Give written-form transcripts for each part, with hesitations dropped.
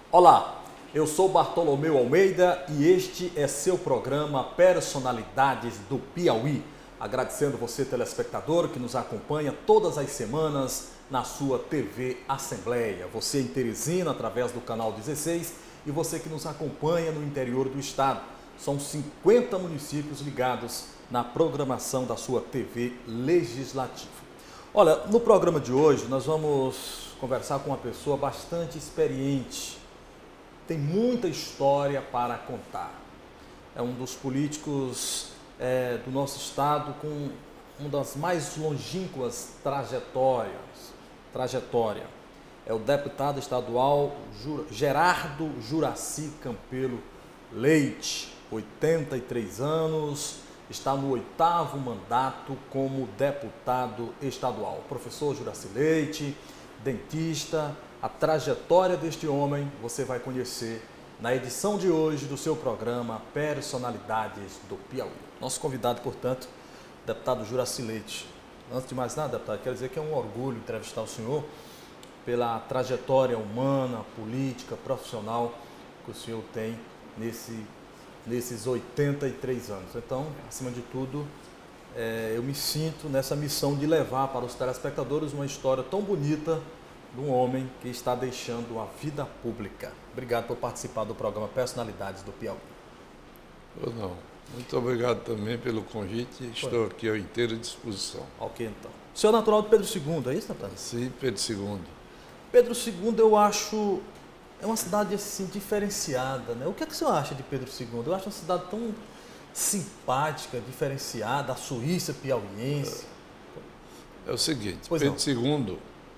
Olá, eu sou Bartolomeu Almeida e este é seu programa Personalidades do Piauí. Agradecendo você, telespectador, que nos acompanha todas as semanas na sua TV Assembleia. Você em Teresina, através do canal 16, e você que nos acompanha no interior do estado. São 50 municípios ligados na programação da sua TV Legislativa. Olha, no programa de hoje nós vamos conversar com uma pessoa bastante experiente. Tem muita história para contar. É um dos políticos do nosso estado com uma das mais longínquas trajetória. É o deputado estadual Gerardo Juraci Campelo Leite, 83 anos, está no 8º mandato como deputado estadual. Professor Juraci Leite, dentista, a trajetória deste homem você vai conhecer na edição de hoje do seu programa Personalidades do Piauí. Nosso convidado, portanto, deputado Juraci Leite. Antes de mais nada, deputado, quero dizer que é um orgulho entrevistar o senhor pela trajetória humana, política, profissional que o senhor tem nesses 83 anos. Então, acima de tudo, eu me sinto nessa missão de levar para os telespectadores uma história tão bonita de um homem que está deixando a vida pública. Obrigado por participar do programa Personalidades do Piauí. Não. Muito obrigado também pelo convite. Estou aqui à inteira disposição. Ok, então. O senhor é natural de Pedro II, é isso, deputado? Sim, Pedro II. Pedro II, eu acho, é uma cidade assim diferenciada, né? O que é que o senhor acha de Pedro II? Eu acho uma cidade tão simpática, diferenciada, a Suíça piauiense. É o seguinte, pois Pedro II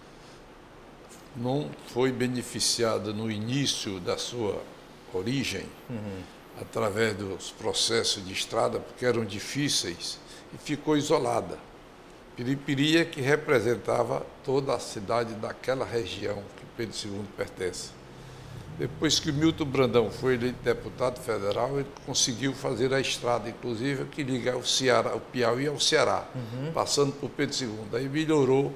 não foi beneficiado no início da sua origem, através dos processos de estrada, porque eram difíceis, e ficou isolada. Piripiri que representava toda a cidade daquela região que Pedro II pertence. Depois que o Milton Brandão foi eleito deputado federal, ele conseguiu fazer a estrada, inclusive, que liga o Piauí ao Ceará, passando por Pedro II. Aí melhorou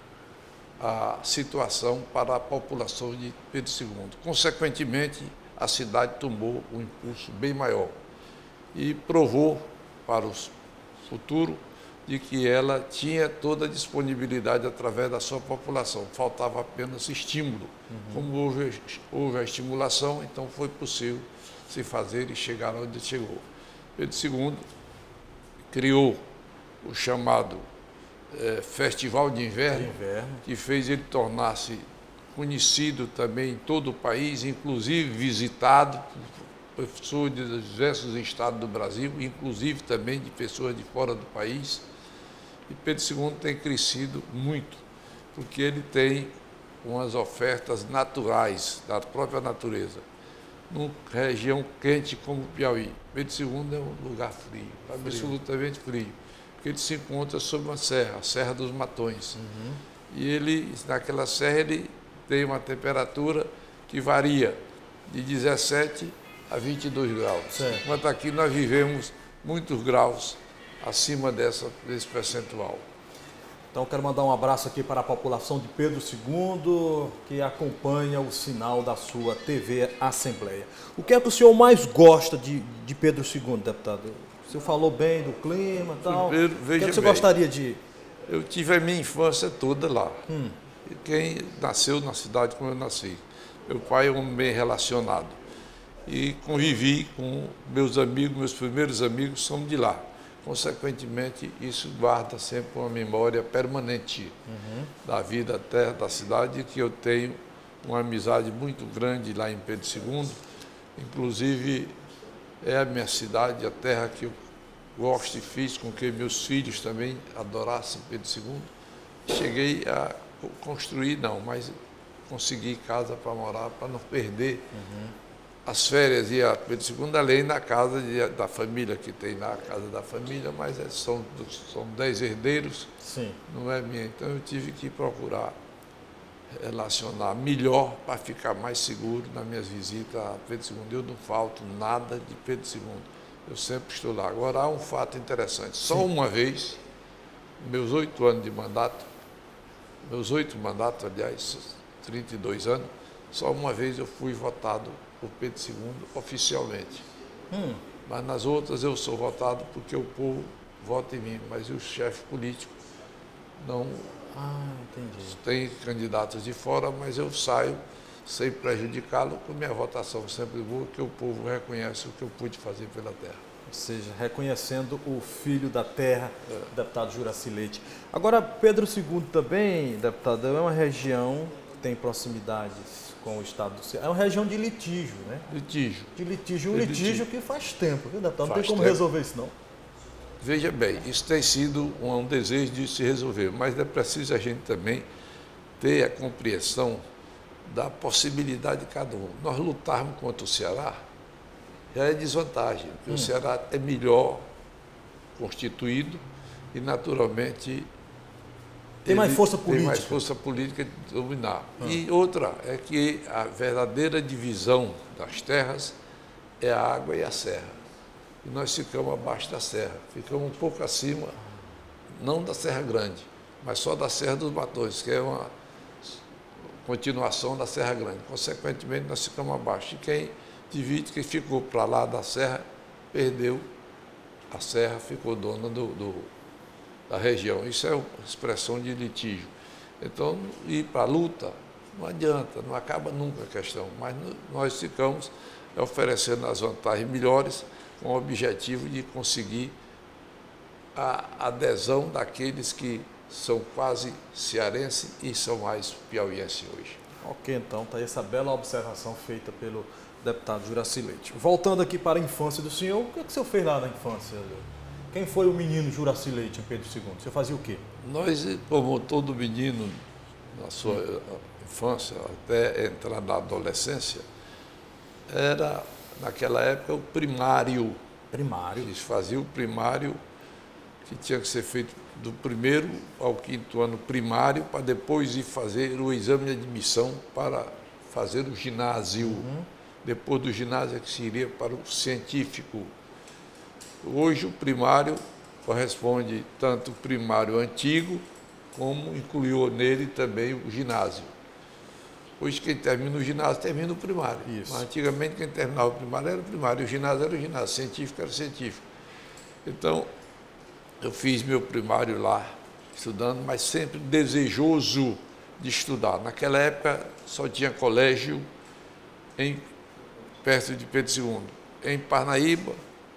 a situação para a população de Pedro II. Consequentemente, a cidade tomou um impulso bem maior e provou para o futuro de que ela tinha toda a disponibilidade através da sua população. Faltava apenas estímulo. Como houve a estimulação, então foi possível se fazer e chegar onde chegou. Pedro II criou o chamado Festival de Inverno, que fez ele tornar-se conhecido também em todo o país, inclusive visitado por pessoas de diversos estados do Brasil, inclusive também de pessoas de fora do país. E Pedro II tem crescido muito, porque ele tem umas ofertas naturais, da própria natureza. Numa região quente como o Piauí, Pedro II é um lugar frio, absolutamente frio, porque ele se encontra sob uma serra, a Serra dos Matões. E ele, naquela serra, ele tem uma temperatura que varia de 17 a 22 graus. Certo. Enquanto aqui nós vivemos muitos graus acima desse percentual. Então, eu quero mandar um abraço aqui para a população de Pedro II, que acompanha o sinal da sua TV Assembleia. O que é que o senhor mais gosta de Pedro II, deputado? O senhor falou bem do clima e tal. Primeiro, o que veja é que você bem, gostaria de... Eu tive a minha infância toda lá. Quem nasceu na cidade como eu nasci. Meu pai é um homem bem relacionado. E convivi com meus amigos, meus primeiros amigos são de lá. Consequentemente, isso guarda sempre uma memória permanente da vida até da cidade, que eu tenho uma amizade muito grande lá em Pedro II. Inclusive, é a minha cidade, a terra que eu gosto e fiz com que meus filhos também adorassem Pedro II. Cheguei a construir, mas consegui casa para morar, para não perder as férias. E a Pedro II, além da casa da família que tem lá, a casa da família, mas são 10 herdeiros, Sim. Não é minha. Então eu tive que procurar relacionar melhor para ficar mais seguro nas minhas visitas a Pedro II. Eu não falto nada de Pedro II. Eu sempre estou lá. Agora, há um fato interessante. Só uma vez, meus 8 anos de mandato, aliás, 32 anos, Só uma vez eu fui votado por Pedro II oficialmente. Mas nas outras eu sou votado porque o povo vota em mim, mas os chefes políticos não. Entendi. Tem candidatos de fora, mas eu saio sem prejudicá-lo, com minha votação sempre boa, que o povo reconhece o que eu pude fazer pela terra. Ou seja, reconhecendo o filho da terra, deputado Juracy Leite. Agora, Pedro II também, deputado, é uma região que tem proximidades com o estado do Ceará. É uma região de litígio, né? Litígio. De litígio. Um litígio que faz tempo, viu, deputado? Não tem como tempo. resolver isso, não. Veja bem, isso tem sido um desejo de se resolver, mas é preciso a gente também ter a compreensão da possibilidade de cada um. Nós lutarmos contra o Ceará já é desvantagem, porque o Ceará é melhor constituído e, naturalmente, tem mais força política. Tem mais força política de dominar. E outra é que a verdadeira divisão das terras é a água e a serra. E nós ficamos abaixo da serra, ficamos um pouco acima, não da Serra Grande, mas só da Serra dos Matões, que é uma continuação da Serra Grande. Consequentemente, nós ficamos abaixo. E quem divide, quem ficou para lá da serra, perdeu a serra, ficou dona da região. Isso é uma expressão de litígio. Então, ir para a luta não adianta, não acaba nunca a questão, mas nós ficamos oferecendo as vantagens melhores com o objetivo de conseguir a adesão daqueles que são quase cearenses e são mais piauienses hoje. Ok, então, está aí essa bela observação feita pelo deputado Juracy Leite. Voltando aqui para a infância do senhor, o que o senhor fez lá na infância? Quem foi o menino Juracy Leite em Pedro II? Você fazia o quê? Nós, como todo menino na sua infância, até entrar na adolescência, era, naquela época, o primário. Primário? Eles faziam o primário, que tinha que ser feito do 1º ao 5º ano primário, para depois ir fazer o exame de admissão para fazer o ginásio. Depois do ginásio é que se iria para o científico. Hoje o primário corresponde tanto o primário antigo, como incluiu nele também o ginásio. Hoje quem termina o ginásio termina o primário. Isso. Mas antigamente quem terminava o primário era o primário, o ginásio era o ginásio, o científico era o científico. Então, eu fiz meu primário lá, estudando, mas sempre desejoso de estudar. Naquela época só tinha colégio perto de Pedro II, em Parnaíba,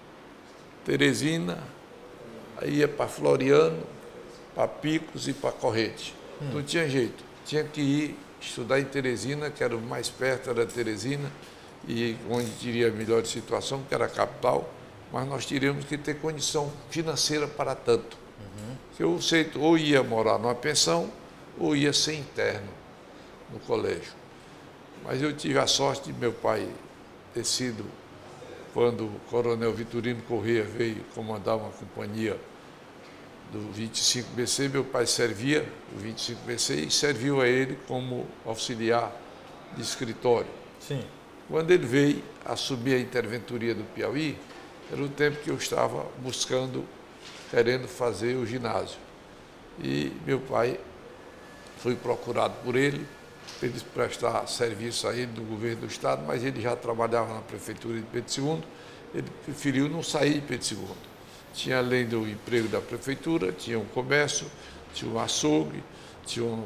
Teresina, aí ia para Floriano, para Picos e para Corrente. Não tinha jeito, tinha que ir estudar em Teresina, que era o mais perto, era Teresina, e onde teria a melhor situação, que era a capital, mas nós teríamos que ter condição financeira para tanto. Eu sei, ou ia morar numa pensão, ou ia ser interno no colégio. Mas eu tive a sorte de meu pai ter sido, quando o coronel Vitorino Corrêa veio comandar uma companhia do 25BC, meu pai servia o 25BC e serviu a ele como auxiliar de escritório. Sim. Quando ele veio assumir a interventoria do Piauí, era o tempo que eu estava buscando, querendo fazer o ginásio. E meu pai foi procurado por ele, para ele prestar serviço a ele do governo do estado, mas ele já trabalhava na prefeitura de Pedro II, ele preferiu não sair de Pedro II. Tinha, além do emprego da prefeitura, tinha um comércio, tinha um açougue, tinha um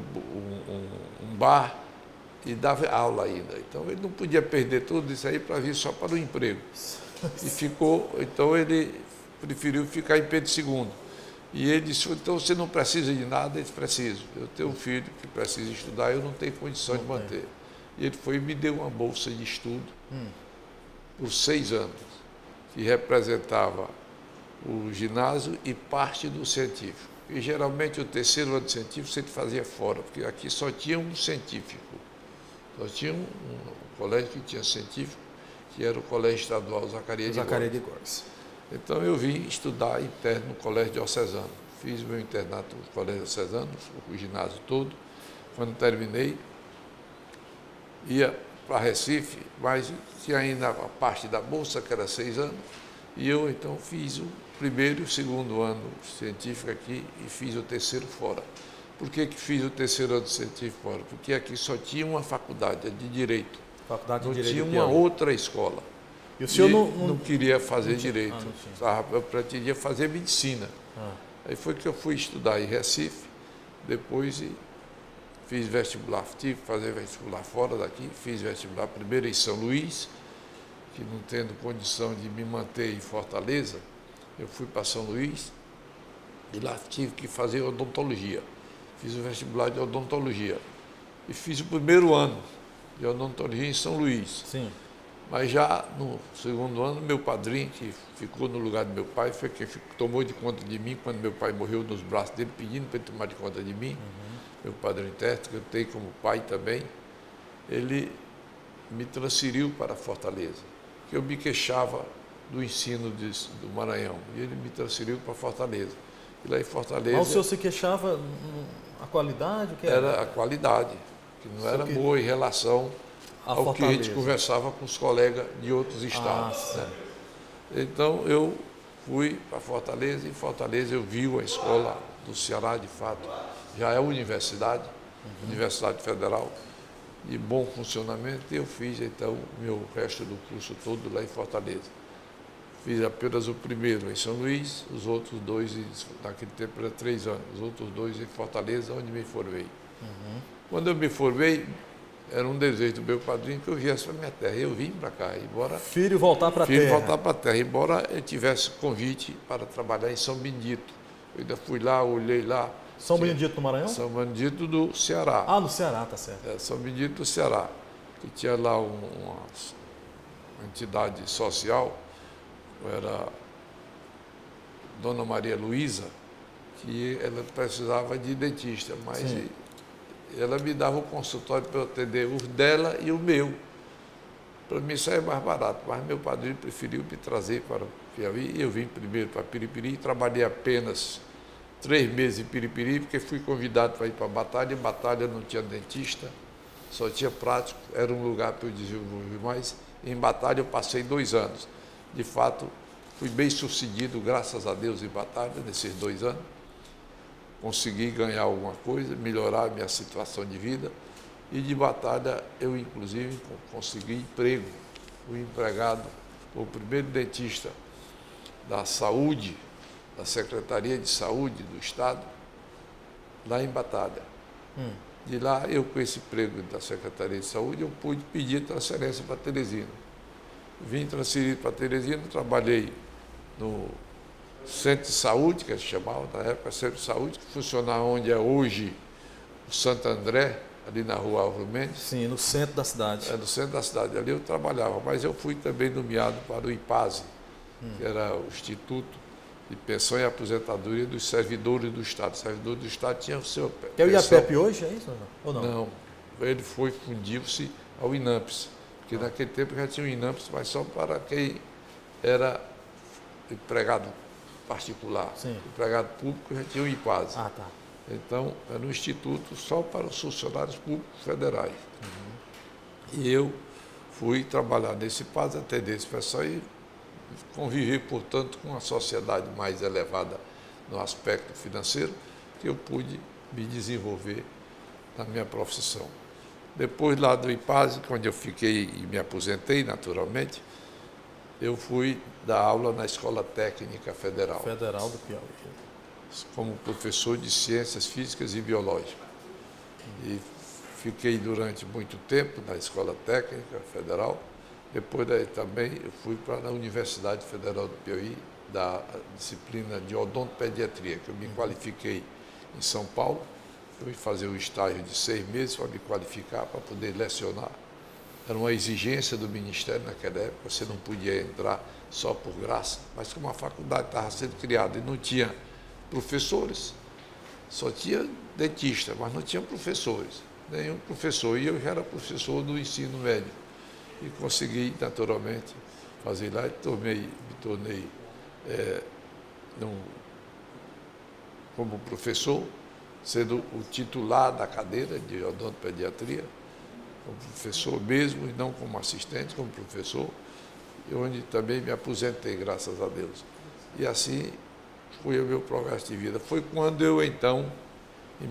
bar e dava aula ainda. Então ele não podia perder tudo isso aí para vir só para o emprego. E ficou, então ele preferiu ficar em Pedro II. E ele disse, então você não precisa de nada, eu disse, preciso. Eu tenho um filho que precisa estudar, eu não tenho condição de manter. E ele foi e me deu uma bolsa de estudo por 6 anos, que representava o ginásio e parte do científico. E geralmente o 3º ano de científico você fazia fora, porque aqui só tinha um científico. Só tinha um colégio que tinha científico, que era o Colégio Estadual Zacarias de Góes. Então eu vim estudar interno no Colégio Diocesano. Fiz meu internato no Colégio Diocesano, o ginásio todo. Quando terminei, ia para Recife, mas tinha ainda a parte da bolsa, que era 6 anos, e eu então fiz o 1º e o 2º ano científico aqui e fiz o 3º fora. Por que fiz o terceiro ano científico fora? Porque aqui só tinha uma faculdade, a de Direito. Faculdade de Não Direito tinha do uma Piauí. outra escola. E o senhor não queria fazer Direito. não tinha. Eu pretendia fazer Medicina. Aí foi que eu fui estudar em Recife, depois fiz vestibular, tive que fazer vestibular fora daqui, fiz vestibular primeiro em São Luís, que não tendo condição de me manter em Fortaleza, eu fui para São Luís e lá tive que fazer odontologia. Fiz o vestibular de odontologia e fiz o primeiro ano de odontologia em São Luís. Sim. Mas já no segundo ano, meu padrinho, que ficou no lugar do meu pai, foi quem tomou de conta de mim quando meu pai morreu nos braços dele, pedindo para ele tomar de conta de mim. Meu padrinho Terto, que eu tenho como pai também, ele me transferiu para Fortaleza, que eu me queixava do ensino do Maranhão, e ele me transferiu para Fortaleza. E lá em Fortaleza... Mas o senhor se queixava a qualidade? O que era a qualidade, que não era boa em relação ao que a gente conversava com os colegas de outros estados. Né? Então, eu fui para Fortaleza, e em Fortaleza eu vi a escola do Ceará, de fato, já é universidade, Universidade Federal, de bom funcionamento, e eu fiz, então, o meu resto do curso todo lá em Fortaleza. Fiz apenas o primeiro em São Luís, os outros dois, naquele tempo era 3 anos, os outros 2 em Fortaleza, onde me formei. Quando eu me formei, era um desejo do meu padrinho que eu viesse para a minha terra. Eu vim para cá, embora... Filho voltar para a terra. Filho voltar para a terra, embora eu tivesse convite para trabalhar em São Benedito. Eu ainda fui lá, olhei lá. São Benedito do Maranhão? São Benedito do Ceará. Ah, no Ceará, tá certo. São Benedito do Ceará, que tinha lá uma entidade social, era Dona Maria Luísa, que ela precisava de dentista, mas ela me dava o consultório para eu atender o dela e o meu. Para mim isso é mais barato, mas meu padrinho preferiu me trazer para o Piauí, e eu vim primeiro para Piripiri, trabalhei apenas 3 meses em Piripiri, porque fui convidado para ir para Batalha, e Batalha não tinha dentista, só tinha prático, era um lugar para eu desenvolver mais. Em Batalha eu passei 2 anos. De fato, fui bem sucedido, graças a Deus, em Batalha, nesses 2 anos. Consegui ganhar alguma coisa, melhorar a minha situação de vida. E de Batalha, eu, inclusive, consegui emprego. Fui empregado, o primeiro dentista da saúde, da Secretaria de Saúde do Estado, lá em Batalha. De lá, eu, com esse emprego da Secretaria de Saúde, eu pude pedir transferência para Teresina. Vim transferido para Teresina, trabalhei no Centro de Saúde, que eles chamavam na época, Centro de Saúde, que funcionava onde é hoje o Santo André, ali na rua Álvaro Mendes. Sim, no centro da cidade. No centro da cidade, ali eu trabalhava, mas eu fui também nomeado para o IPASE, que era o Instituto de Pensão e Aposentadoria dos Servidores do Estado. O servidor do Estado tinha o seu... Que é o IAPEP hoje, é isso ou não? Não, ele fundiu-se ao INAMPS, porque naquele tempo já tinha o INAMPS, mas só para quem era empregado particular. Sim. Empregado público já tinha o IPASE. Ah, tá. Então, era um instituto só para os funcionários públicos federais. E eu fui trabalhar nesse IPASE, atender esse pessoal e conviver, portanto, com uma sociedade mais elevada no aspecto financeiro, que eu pude me desenvolver na minha profissão. Depois, lá do IPASE, quando eu fiquei e me aposentei, naturalmente, eu fui dar aula na Escola Técnica Federal. Federal do Piauí. Como professor de Ciências Físicas e Biológicas. E fiquei durante muito tempo na Escola Técnica Federal. Depois daí também eu fui para a Universidade Federal do Piauí, da disciplina de odontopediatria, que eu me qualifiquei em São Paulo. Fui fazer um estágio de 6 meses para me qualificar, para poder lecionar. Era uma exigência do Ministério naquela época, você não podia entrar só por graça, mas como a faculdade estava sendo criada e não tinha professores, só tinha dentista, mas não tinha professores, nenhum professor, e eu já era professor do ensino médio, e consegui naturalmente fazer lá, e me tornei como professor, sendo o titular da cadeira de odontopediatria, como professor mesmo, e não como assistente, como professor, onde também me aposentei, graças a Deus. E assim foi o meu progresso de vida. Foi quando eu, então, Em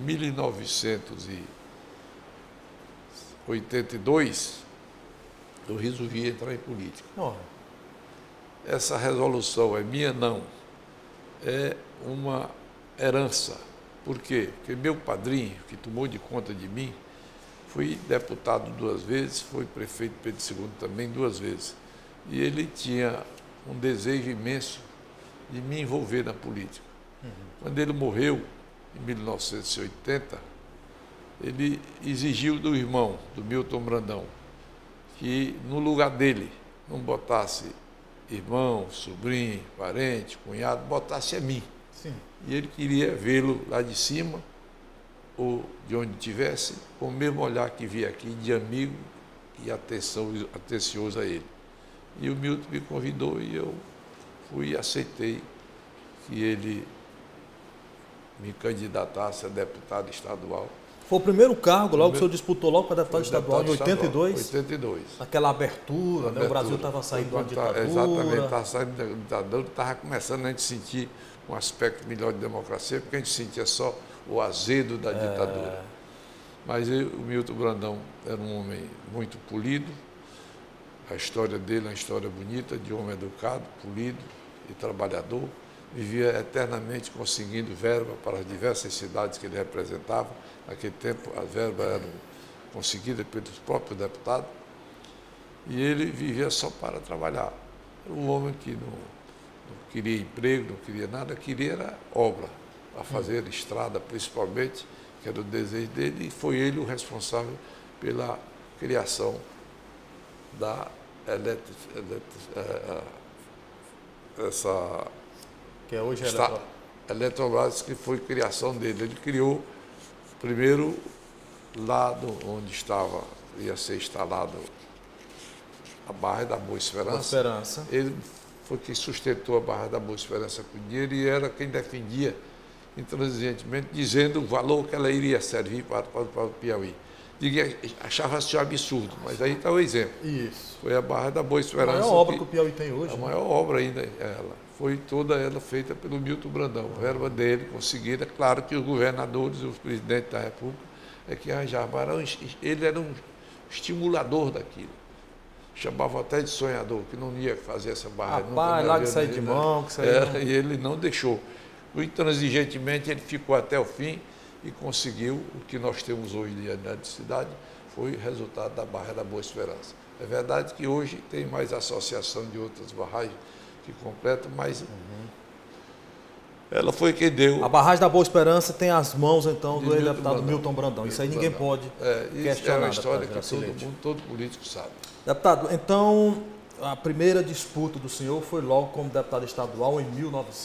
1982, eu resolvi entrar em política. Oh. Essa resolução é minha? Não. É uma herança. Por quê? Porque meu padrinho, que tomou de conta de mim, fui deputado 2 vezes, foi prefeito Pedro II também 2 vezes. E ele tinha um desejo imenso de me envolver na política. Quando ele morreu, em 1980, ele exigiu do irmão, do Milton Brandão, que no lugar dele não botasse irmão, sobrinho, parente, cunhado, botasse a mim. Sim. E ele queria vê-lo lá de cima, ou de onde estivesse, com o mesmo olhar que via aqui, de amigo e atencioso a ele. E o Milton me convidou e eu fui e aceitei que ele me candidatasse a deputado estadual. Foi o primeiro cargo logo que o senhor disputou logo para deputado estadual em 82? 82. Aquela abertura, né? O Brasil estava saindo de uma ditadura. Exatamente, estava saindo da ditadura, estava começando a gente sentir um aspecto melhor de democracia, porque a gente sentia só o azedo da ditadura. Mas o Milton Brandão era um homem muito polido, a história dele é uma história bonita, de homem educado, polido e trabalhador, vivia eternamente conseguindo verba para as diversas cidades que ele representava. Naquele tempo, as verbas eram conseguidas pelos próprios deputados, e ele vivia só para trabalhar. Era um homem que não queria emprego, não queria nada, queria era obra, para fazer estrada principalmente, que era o desejo dele, e foi ele o responsável pela criação da que é hoje Eletrobras, que foi criação dele. Ele criou primeiro lá onde ia ser instalado a Barra da Boa Esperança. Ele foi quem sustentou a Barra da Boa Esperança com dinheiro e era quem defendia intransigentemente, dizendo o valor que ela iria servir para o Piauí. Achava-se um absurdo, mas aí está o exemplo. Isso. Foi a Barra da Boa Esperança. A maior obra que o Piauí tem hoje. A maior obra ainda, ela. Foi toda ela feita pelo Milton Brandão. A verba dele conseguida. Claro que os governadores e os presidentes da República é que arranjavam. Ele era um estimulador daquilo. Chamava até de sonhador, que não ia fazer essa barra. Rapaz, lá que sair de mão, que sair e ele não deixou. Intransigentemente, ele ficou até o fim e conseguiu o que nós temos hoje de cidade, foi resultado da Barra da Boa Esperança. É verdade que hoje tem mais associação de outras barragens que completam, mas ela foi quem deu. A barragem da Boa Esperança tem as mãos, então, do ex-deputado Milton Brandão. Isso aí ninguém pode questionar. Isso é uma história que todo político sabe. Deputado, então, a primeira disputa do senhor foi logo como deputado estadual em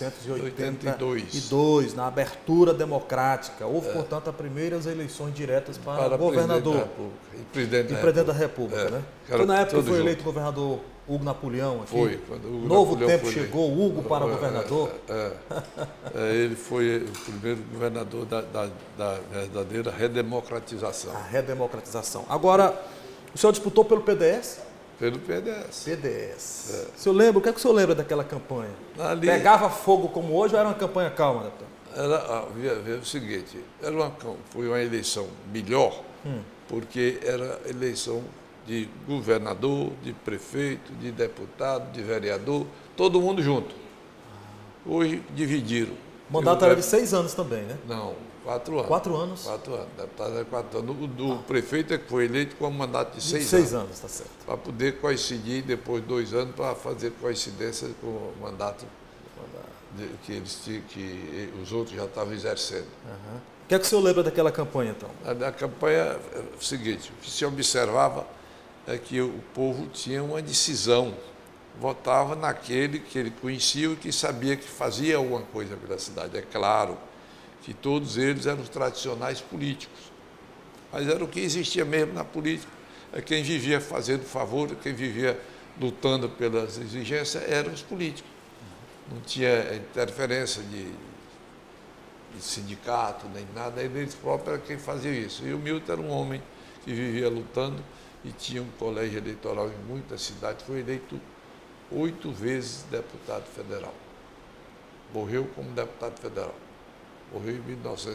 1982, na abertura democrática. Houve, portanto, as primeiras eleições diretas para governador e presidente da República. Né? Foi na época que foi eleito o governador Hugo Napoleão aqui. Foi. Quando o Hugo Novo Napoleão tempo chegou, Hugo para governador. Ele foi o primeiro governador da verdadeira redemocratização. A redemocratização. Agora, o senhor disputou pelo PDS? Pelo PDS. O senhor lembra? O que é que o senhor lembra daquela campanha? Pegava fogo como hoje ou era uma campanha calma, deputado? Era o seguinte, foi uma eleição melhor, porque era eleição de governador, de prefeito, de deputado, de vereador, todo mundo junto. Hoje dividiram. O mandato era de 6 anos também, né? Não, 4 anos. 4 anos? 4 anos. Deputado era 4 anos. O prefeito é que foi eleito com um mandato de 6 anos. 6 anos, está certo. Para poder coincidir depois de 2 anos, para fazer coincidência com o mandato que os outros já estavam exercendo. O que é que o senhor lembra daquela campanha, então? A campanha é o seguinte, o que se observava é que o povo tinha uma decisão, votava naquele que ele conhecia e que sabia que fazia alguma coisa pela cidade. É claro que todos eles eram os tradicionais políticos, mas era o que existia mesmo na política. É quem vivia fazendo favor, quem vivia lutando pelas exigências eram os políticos. Não tinha interferência de sindicato, nem nada, eles próprios eram quem fazia isso. E o Milton era um homem que vivia lutando e tinha um colégio eleitoral em muitas cidades, foi eleito 8 vezes deputado federal. Morreu como deputado federal. morreu em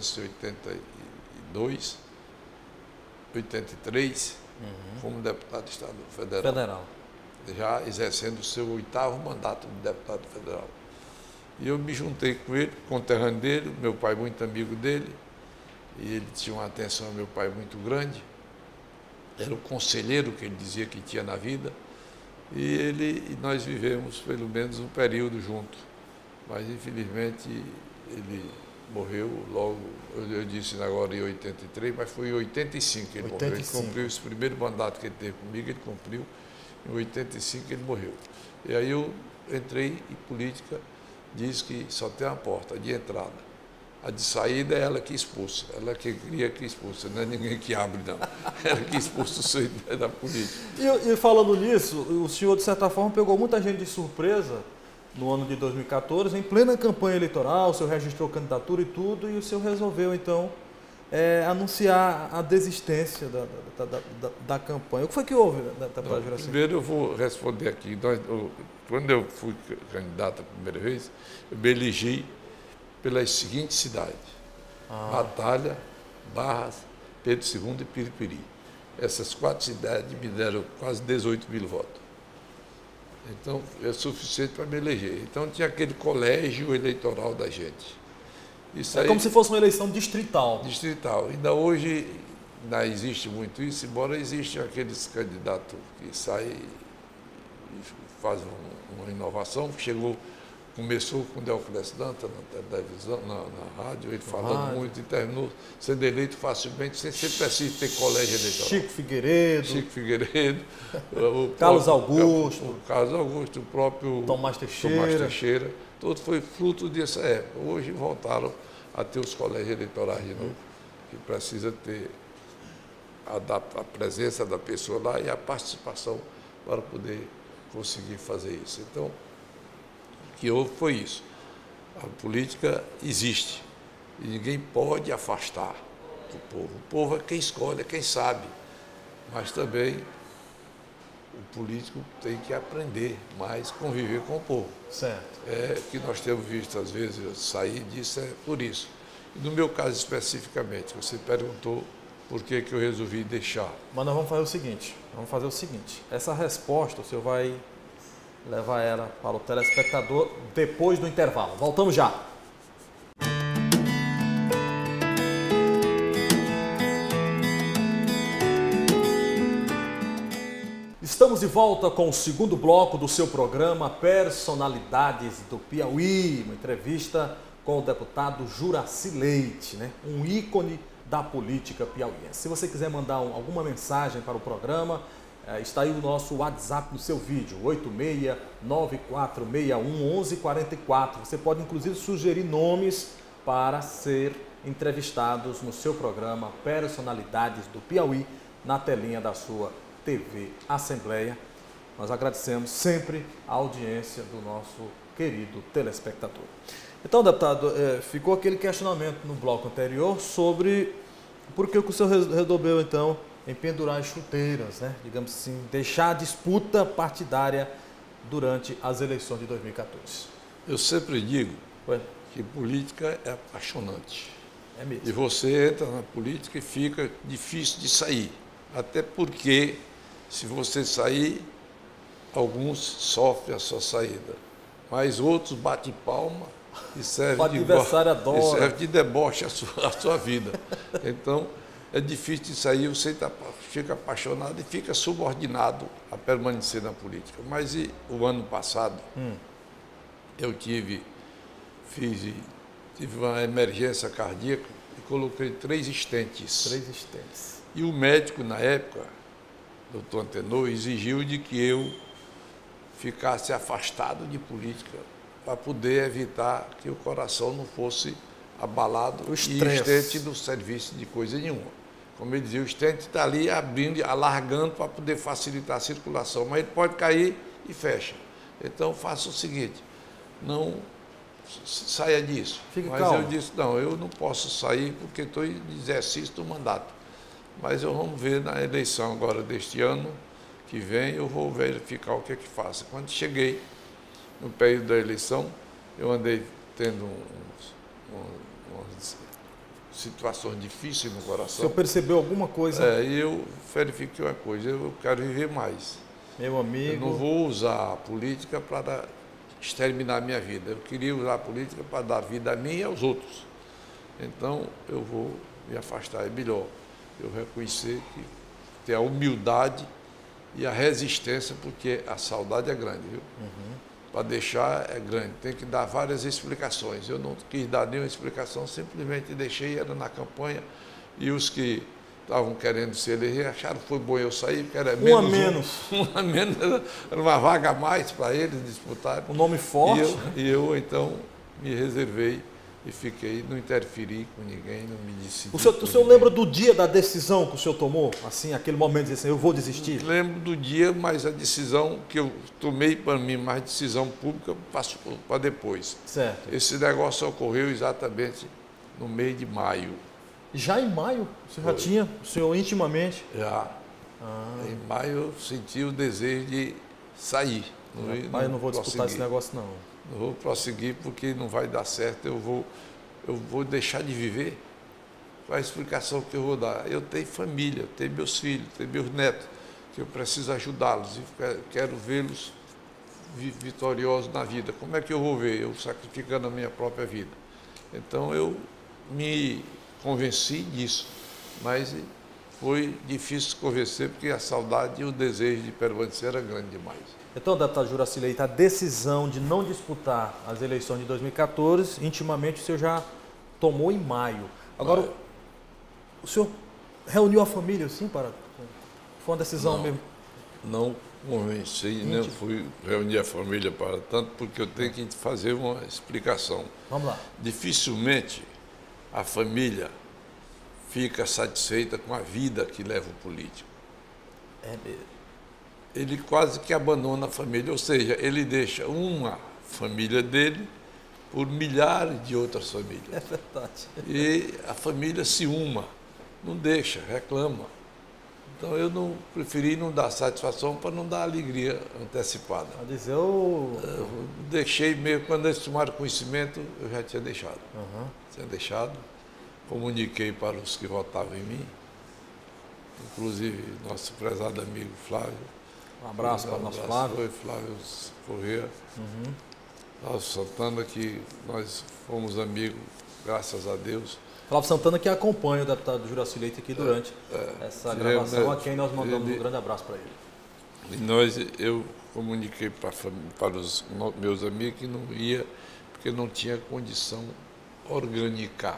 1982, 83, como deputado estadual federal. Já exercendo o seu 8º mandato de deputado federal. E eu me juntei com ele, conterrâneo dele, meu pai muito amigo dele, e ele tinha uma atenção ao meu pai muito grande, era o conselheiro que ele dizia que tinha na vida, e nós vivemos pelo menos um período junto, mas infelizmente ele morreu logo, eu disse agora em 83, mas foi em 85 que ele morreu. Ele cumpriu esse primeiro mandato que ele teve comigo, ele cumpriu. Em 85 ele morreu. E aí eu entrei em política, diz que só tem uma porta de entrada. A de saída é ela que expulsa, ela que cria que expulsa, não é ninguém que abre, não. Ela que expulsa o seu da política. E falando nisso, o senhor, de certa forma, pegou muita gente de surpresa no ano de 2014, em plena campanha eleitoral, o senhor registrou candidatura e tudo, e o senhor resolveu, então, anunciar a desistência da campanha. O que foi que houve, deputado Juraci? Primeiro eu vou responder aqui. Quando eu fui candidato a primeira vez, eu me elegi pelas seguintes cidades: Batalha, Barras, Pedro II e Piripiri. Essas 4 cidades me deram quase 18 mil votos. Então, é suficiente para me eleger. Então, tinha aquele colégio eleitoral da gente. Isso como se fosse uma eleição distrital. Distrital. Ainda hoje ainda existe muito isso, embora existam aqueles candidatos que saem e fazem uma inovação. Começou com o Deoclésio Dantas na televisão, na rádio, ele falando muito e terminou sendo eleito facilmente, sem ser preciso ter colégio eleitoral. Chico Figueiredo, Carlos Augusto, o próprio Tomás Teixeira, todo foi fruto dessa época. Hoje voltaram a ter os colégios eleitorais de novo, que precisa ter a presença da pessoa lá e a participação para poder conseguir fazer isso. Então, o que houve foi isso. A política existe e ninguém pode afastar o povo. O povo é quem escolhe, é quem sabe, mas também o político tem que aprender mais, conviver com o povo. Certo. É que nós temos visto, às vezes, sair disso, é por isso. E no meu caso especificamente, você perguntou por que eu resolvi deixar. Mas nós vamos fazer o seguinte, essa resposta o senhor vai levar ela para o telespectador depois do intervalo. Voltamos já. Estamos de volta com o segundo bloco do seu programa Personalidades do Piauí, uma entrevista com o deputado Juraci Leite, né? Um ícone da política piauiense. Se você quiser mandar alguma mensagem para o programa, está aí o nosso WhatsApp no seu vídeo, 8694611144. Você pode inclusive sugerir nomes para ser entrevistados no seu programa Personalidades do Piauí, na telinha da sua TV Assembleia. Nós agradecemos sempre a audiência do nosso querido telespectador. Então, deputado, ficou aquele questionamento no bloco anterior sobre por que o senhor resolveu, então, empendurar as chuteiras, né? Digamos assim, deixar a disputa partidária durante as eleições de 2014. Eu sempre digo que política é apaixonante. É mesmo. E você entra na política e fica difícil de sair. Até porque, se você sair, alguns sofrem a sua saída, mas outros batem palma e servem de deboche à sua vida. Então, é difícil de sair, você fica apaixonado e fica subordinado a permanecer na política. Mas o ano passado, eu tive uma emergência cardíaca e coloquei 3 estentes. 3 estentes. E o médico, na época, doutor Antenor, exigiu de que eu ficasse afastado de política para poder evitar que o coração não fosse abalado e o estente não servisse de coisa nenhuma. Como ele dizia, o estente está ali abrindo, alargando para poder facilitar a circulação, mas ele pode cair e fecha. Então, faça o seguinte, não saia disso. Mas calmo. Eu disse, não, eu não posso sair porque estou em exercício do mandato. Mas vamos ver na eleição agora deste ano que vem, eu vou verificar o que é que faço. Quando cheguei no período da eleição, eu andei tendo umas situações difíceis no O coração. senhor percebeu alguma coisa? E eu verifiquei uma coisa, eu quero viver mais. Meu amigo. Eu não vou usar a política para exterminar a minha vida. Eu queria usar a política para dar vida a mim e aos outros. Então, eu vou me afastar. É melhor eu reconhecer que ter a humildade e a resistência, porque a saudade é grande, viu? Para deixar é grande. Tem que dar várias explicações. Eu não quis dar nenhuma explicação, simplesmente deixei, era na campanha, e os que estavam querendo se eleger acharam que foi bom eu sair, porque era menos. Uma menos, era uma vaga a mais para eles disputarem. Um nome forte. E eu, então, me reservei e fiquei, não interferi com ninguém, não me decidi. O senhor lembra do dia da decisão que o senhor tomou? Assim, aquele momento de dizer assim, eu vou desistir? Lembro do dia, mas a decisão que eu tomei para mim, mais decisão pública, passo para depois. Certo. Esse negócio ocorreu exatamente no mês de maio. Já em maio, o senhor já tinha, o senhor intimamente? Já. Em maio eu senti o desejo de sair. Mas eu não vou disputar esse negócio, não. Não vou prosseguir porque não vai dar certo, eu vou deixar de viver. Qual a explicação que eu vou dar? Eu tenho família, eu tenho meus filhos, tenho meus netos, que eu preciso ajudá-los e quero vê-los vitoriosos na vida. Como é que eu vou ver? Eu sacrificando a minha própria vida. Então eu me convenci disso, mas foi difícil se convencer porque a saudade e o desejo de permanecer era grande demais. Então, deputado Juracy Leite, a decisão de não disputar as eleições de 2014, intimamente o senhor já tomou em maio. Agora, o senhor reuniu a família, assim, para... Foi uma decisão mesmo? Não convenci, nem fui reunir a família para tanto, porque eu tenho que fazer uma explicação. Vamos lá. Dificilmente a família fica satisfeita com a vida que leva o político. É mesmo. Ele quase que abandona a família, ou seja, ele deixa uma família dele por milhares de outras famílias. É verdade. E a família se uma, não deixa, reclama. Então eu não preferi não dar satisfação para não dar alegria antecipada. A dizer, eu deixei mesmo, quando eles tomaram conhecimento, eu já tinha deixado. Tinha deixado, comuniquei para os que votavam em mim, inclusive nosso prezado amigo Flávio. Um abraço para o nosso Flávio. Foi Flávio Corrêa, Flávio Santana, que nós fomos amigos, graças a Deus. Flávio Santana que acompanha o deputado Juracy Leite aqui durante essa gravação, a quem nós mandamos um grande abraço para ele. E eu comuniquei para os meus amigos que não ia, porque não tinha condição orgânica.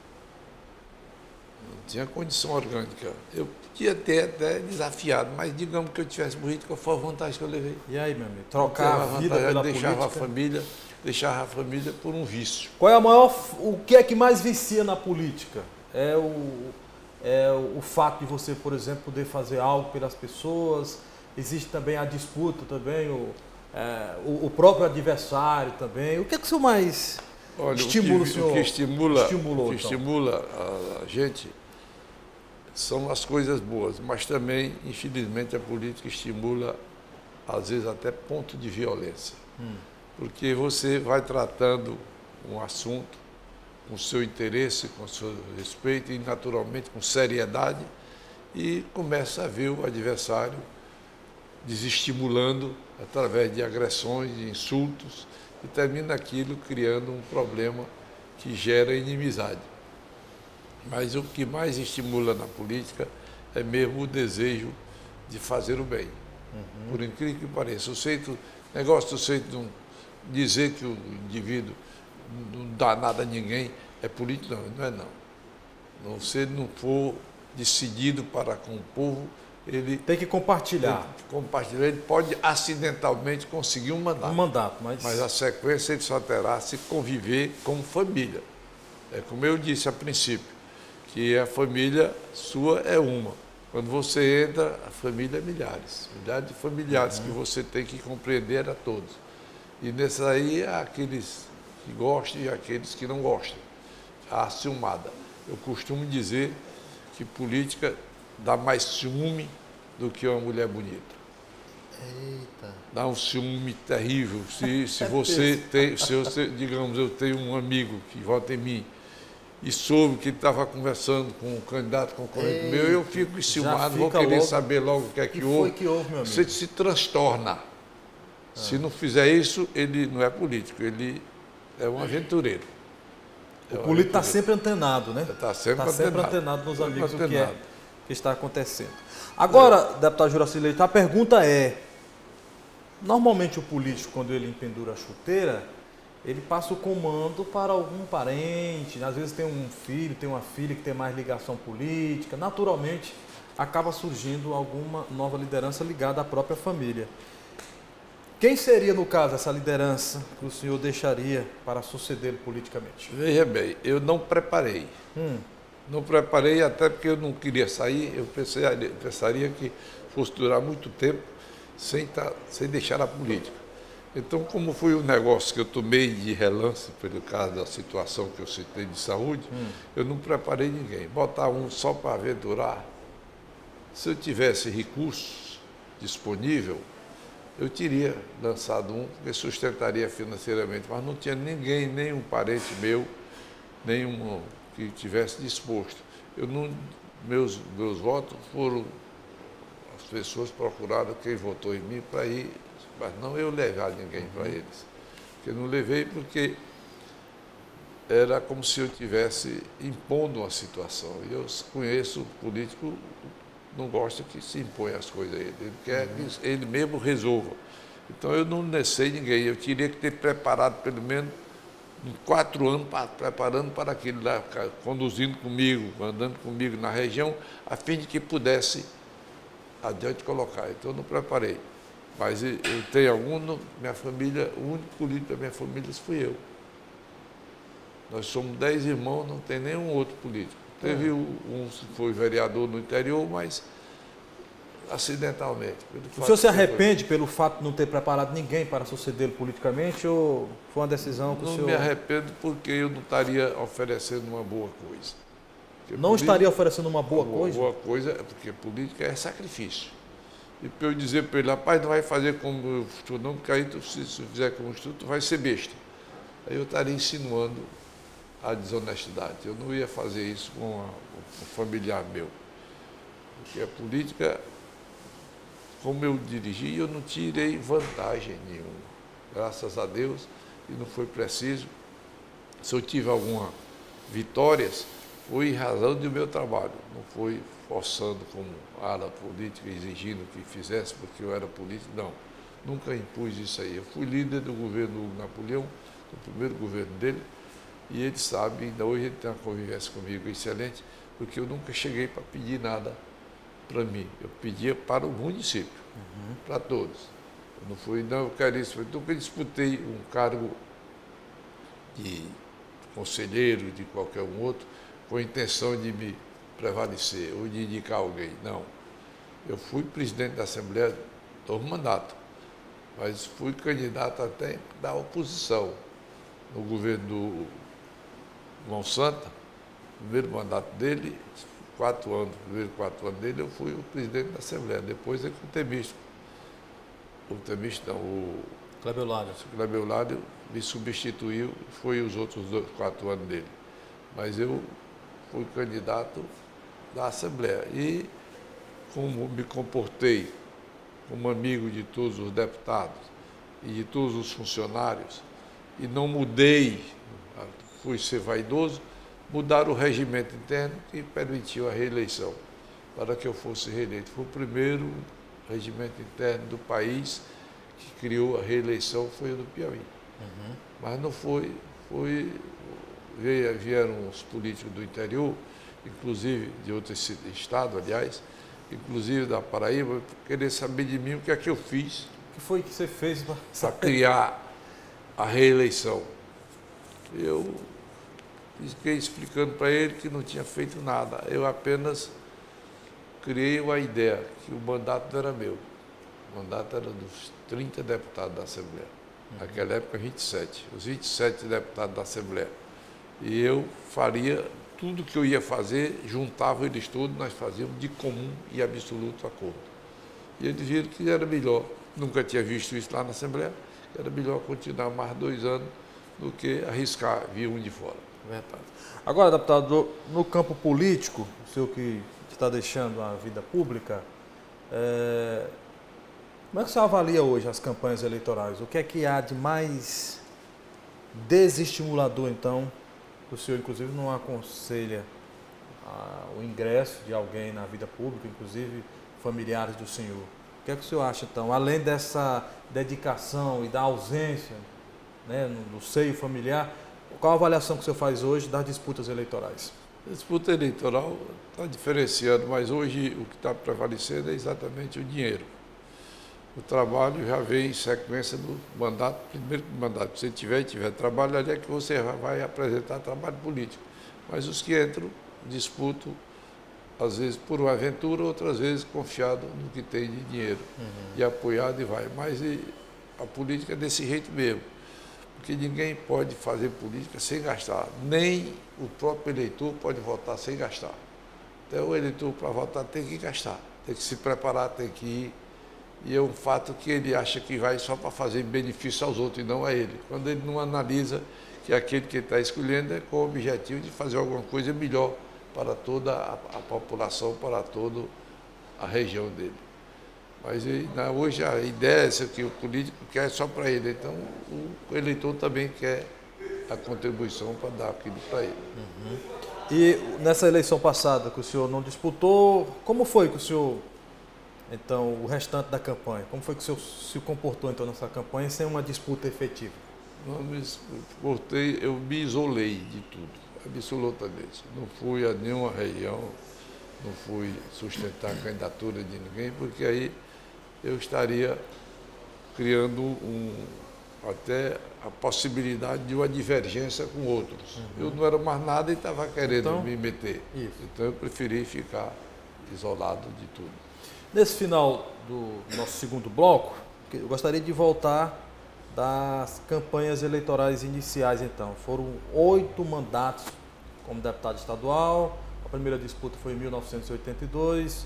Não tinha condição orgânica. Eu podia ter até desafiado, mas digamos que eu tivesse morrido, qual foi a vantagem que eu levei? E aí, meu amigo? Trocar a vida pela deixava política? Deixava a família por um vício. Qual é a maior... O que é que mais vicia na política? É o fato de você, por exemplo, poder fazer algo pelas pessoas. Existe também a disputa também, o próprio adversário também. O que é que o senhor mais estimula o senhor? O que estimula a gente são as coisas boas, mas também, infelizmente, a política estimula, às vezes, até ponto de violência. Porque você vai tratando um assunto com seu interesse, com seu respeito e, naturalmente, com seriedade, e começa a ver o adversário desestimulando através de agressões, de insultos, e termina aquilo criando um problema que gera inimizade. Mas o que mais estimula na política é mesmo o desejo de fazer o bem. Por incrível que pareça, o negócio do sujeito não dizer que o indivíduo não dá nada a ninguém é político, não é não. Se ele não for decidido para com o povo, ele tem que compartilhar. Ele pode acidentalmente conseguir um mandato. Mas a sequência ele só terá se conviver como família. É como eu disse a princípio, que a família sua é uma. Quando você entra, a família é milhares de familiares que você tem que compreender a todos. E nesse aí há aqueles que gostam e aqueles que não gostam. A ciumada. Eu costumo dizer que política dá mais ciúme do que uma mulher bonita. Eita. Dá um ciúme terrível. Se você tem, digamos, eu tenho um amigo que vota em mim e soube que ele estava conversando com um candidato concorrente meu, eu fico enciumado, vou querer saber logo o que é que houve. Que houve, meu amigo? Você se transtorna. Se não fizer isso, ele não é político, ele é um aventureiro. O político está sempre antenado, né? Está sempre antenado nos amigos do que está acontecendo. Agora, deputado Juraci Leite, a pergunta é, normalmente o político, quando ele empendura a chuteira, ele passa o comando para algum parente, às vezes tem um filho, tem uma filha que tem mais ligação política, naturalmente acaba surgindo alguma nova liderança ligada à própria família. Quem seria, no caso, essa liderança que o senhor deixaria para sucedê-lo politicamente? Veja bem, eu não preparei. Não preparei até porque eu não queria sair, eu pensaria que fosse durar muito tempo sem deixar a política. Então, como foi um negócio que eu tomei de relance, pelo caso da situação que eu citei de saúde, eu não preparei ninguém. Botar um só para aventurar, se eu tivesse recursos disponíveis, eu teria lançado um que sustentaria financeiramente, mas não tinha ninguém, nenhum parente meu, nenhum que tivesse disposto. Meus votos foram, as pessoas procuraram quem votou em mim para ir, mas não eu levar ninguém para eles. Eu não levei porque era como se eu estivesse impondo uma situação. E eu conheço o político, não gosta que se imponha as coisas a ele. Ele quer que ele mesmo resolva. Então eu não necessitei ninguém. Eu teria que ter preparado pelo menos 4 anos preparando para aquilo lá, conduzindo comigo, andando comigo na região, a fim de que pudesse adiante colocar. Então eu não preparei. Mas eu tenho minha família, o único político da minha família fui eu. Nós somos 10 irmãos, não tem nenhum outro político. Teve um que foi vereador no interior, mas acidentalmente. O senhor se arrepende pelo fato de não ter preparado ninguém para sucedê-lo politicamente ou foi uma decisão que o senhor... Não me arrependo porque eu não estaria oferecendo uma boa coisa. Não estaria oferecendo uma boa coisa? Uma boa coisa, porque política é sacrifício. E para eu dizer para ele, rapaz, não vai fazer como eu estudo não, porque aí se fizer como eu estudo, tu vai ser besta. Aí eu estaria insinuando a desonestidade. Eu não ia fazer isso com um familiar meu. Porque a política, como eu dirigi, eu não tirei vantagem nenhuma. Graças a Deus, e não foi preciso. Se eu tive alguma vitórias, foi em razão do meu trabalho. Não foi forçando como ala política, exigindo que fizesse porque eu era político. Não, nunca impus isso aí. Eu fui líder do governo Hugo Napoleão, do primeiro governo dele, e ele sabe, ainda hoje ele tem uma convivência comigo excelente, porque eu nunca cheguei para pedir nada para mim. Eu pedia para o município, para todos. Eu não fui, não, eu quero isso. Eu nunca disputei um cargo de conselheiro, de qualquer um outro, com a intenção de me prevalecer ou de indicar alguém. Não. Eu fui presidente da Assembleia do mandato, mas fui candidato até da oposição. No governo do Monsanto, no primeiro mandato dele, 4 anos, primeiro 4 anos dele, eu fui o presidente da Assembleia. Depois é que o Cléber Ládio me substituiu, foi os outros 4 anos dele. Mas eu fui candidato da Assembleia. E como me comportei como amigo de todos os deputados e de todos os funcionários, e não mudei, fui ser vaidoso, mudaram o regimento interno que permitiu a reeleição, para que eu fosse reeleito. Foi o primeiro regimento interno do país que criou a reeleição, foi o do Piauí. Mas não vieram os políticos do interior, inclusive de outros estados, aliás, inclusive da Paraíba, querer saber de mim o que é que eu fiz. O que foi que você fez para criar a reeleição? Eu fiquei explicando para ele que não tinha feito nada. Eu apenas criei uma ideia, que o mandato não era meu. O mandato era dos 30 deputados da Assembleia. Naquela época, 27. Os 27 deputados da Assembleia. E eu faria tudo que eu ia fazer, juntava eles todos, nós fazíamos de comum e absoluto acordo. E eles viram que era melhor, nunca tinha visto isso lá na Assembleia, era melhor continuar mais 2 anos do que arriscar vir um de fora. Verdade. Agora, deputado, no campo político, o senhor que está deixando a vida pública, como é que o senhor avalia hoje as campanhas eleitorais? O que é que há de mais desestimulador, então, que o senhor, inclusive, não aconselha o ingresso de alguém na vida pública, inclusive familiares do senhor? O que é que o senhor acha, então, além dessa dedicação e da ausência, né, no seio familiar, qual a avaliação que o senhor faz hoje das disputas eleitorais? A disputa eleitoral está diferenciando, mas hoje o que está prevalecendo é exatamente o dinheiro. O trabalho já vem em sequência do mandato, primeiro mandato. Se tiver trabalho, ali é que você vai apresentar trabalho político. Mas os que entram, disputam, às vezes por uma aventura, outras vezes confiado no que tem de dinheiro. E apoiado e vai. Mas a política é desse jeito mesmo. Porque ninguém pode fazer política sem gastar. Nem o próprio eleitor pode votar sem gastar. Então o eleitor, para votar, tem que gastar. Tem que se preparar, tem que ir. E é um fato que ele acha que vai só para fazer benefício aos outros e não a ele. Quando ele não analisa que aquele que ele está escolhendo é com o objetivo de fazer alguma coisa melhor para toda a população, para toda a região dele. Mas hoje a ideia é essa que o político quer só para ele. Então o eleitor também quer a contribuição para dar aquilo para ele. E nessa eleição passada que o senhor não disputou, como foi que o senhor... Então, o restante da campanha, como foi que o senhor se comportou então nessa campanha sem uma disputa efetiva? Não me comportei, eu me isolei de tudo, absolutamente. Não fui a nenhuma região, não fui sustentar a candidatura de ninguém, porque aí eu estaria criando até a possibilidade de uma divergência com outros. Eu não era mais nada e estava querendo me meter. Então eu preferi ficar isolado de tudo. Nesse final do nosso segundo bloco, eu gostaria de voltar das campanhas eleitorais iniciais, então. Foram 8 mandatos como deputado estadual, a primeira disputa foi em 1982.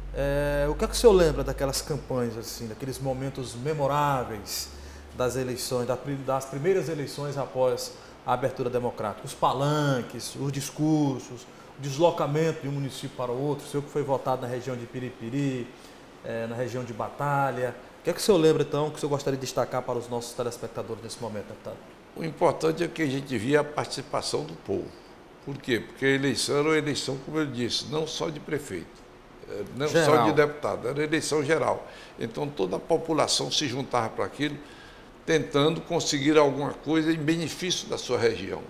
O que é que o senhor lembra daquelas campanhas, assim, daqueles momentos memoráveis das eleições, das primeiras eleições após a abertura democrática? Os palanques, os discursos, o deslocamento de um município para o outro, o senhor que foi votado na região de Piripiri, na região de Batalha. O que é que o senhor lembra, então, que o senhor gostaria de destacar para os nossos telespectadores nesse momento, deputado? O importante é que a gente via a participação do povo. Por quê? Porque a eleição era uma eleição, como eu disse, não só de prefeito, não geral, só de deputado, era eleição geral. Então toda a população se juntava para aquilo, tentando conseguir alguma coisa em benefício da sua região.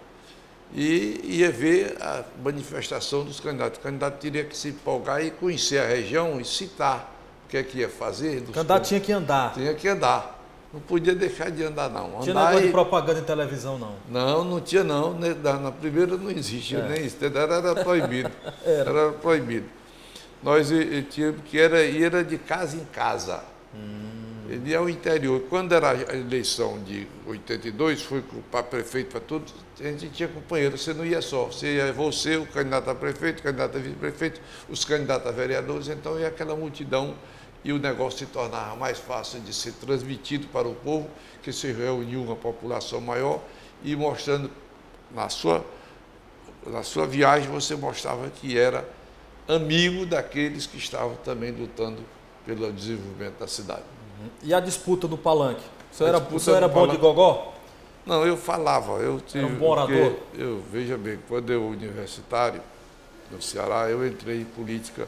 E ia ver a manifestação dos candidatos. O candidato teria que se empolgar e conhecer a região e citar o que é que ia fazer. O candidato tinha que andar. Tinha que andar. Não podia deixar de andar, não. Não tinha negócio de propaganda em televisão, não? Não, não tinha, não. Na primeira não existia nem isso. Era proibido. Era proibido. Nós tínhamos que ir de casa em casa. Ele é o interior. Quando era a eleição de 82, foi para prefeito, para tudo, a gente tinha companheiro, você não ia só. Você, o candidato a prefeito, o candidato a vice-prefeito, os candidatos a vereadores, então ia aquela multidão e o negócio se tornava mais fácil de ser transmitido para o povo, que se reuniu uma população maior e mostrando, na sua viagem, você mostrava que era amigo daqueles que estavam também lutando pelo desenvolvimento da cidade. E a disputa do palanque? O senhor era bom de gogó? Não, eu falava. Era um bom orador? Veja bem, quando eu universitário, no Ceará, eu entrei em política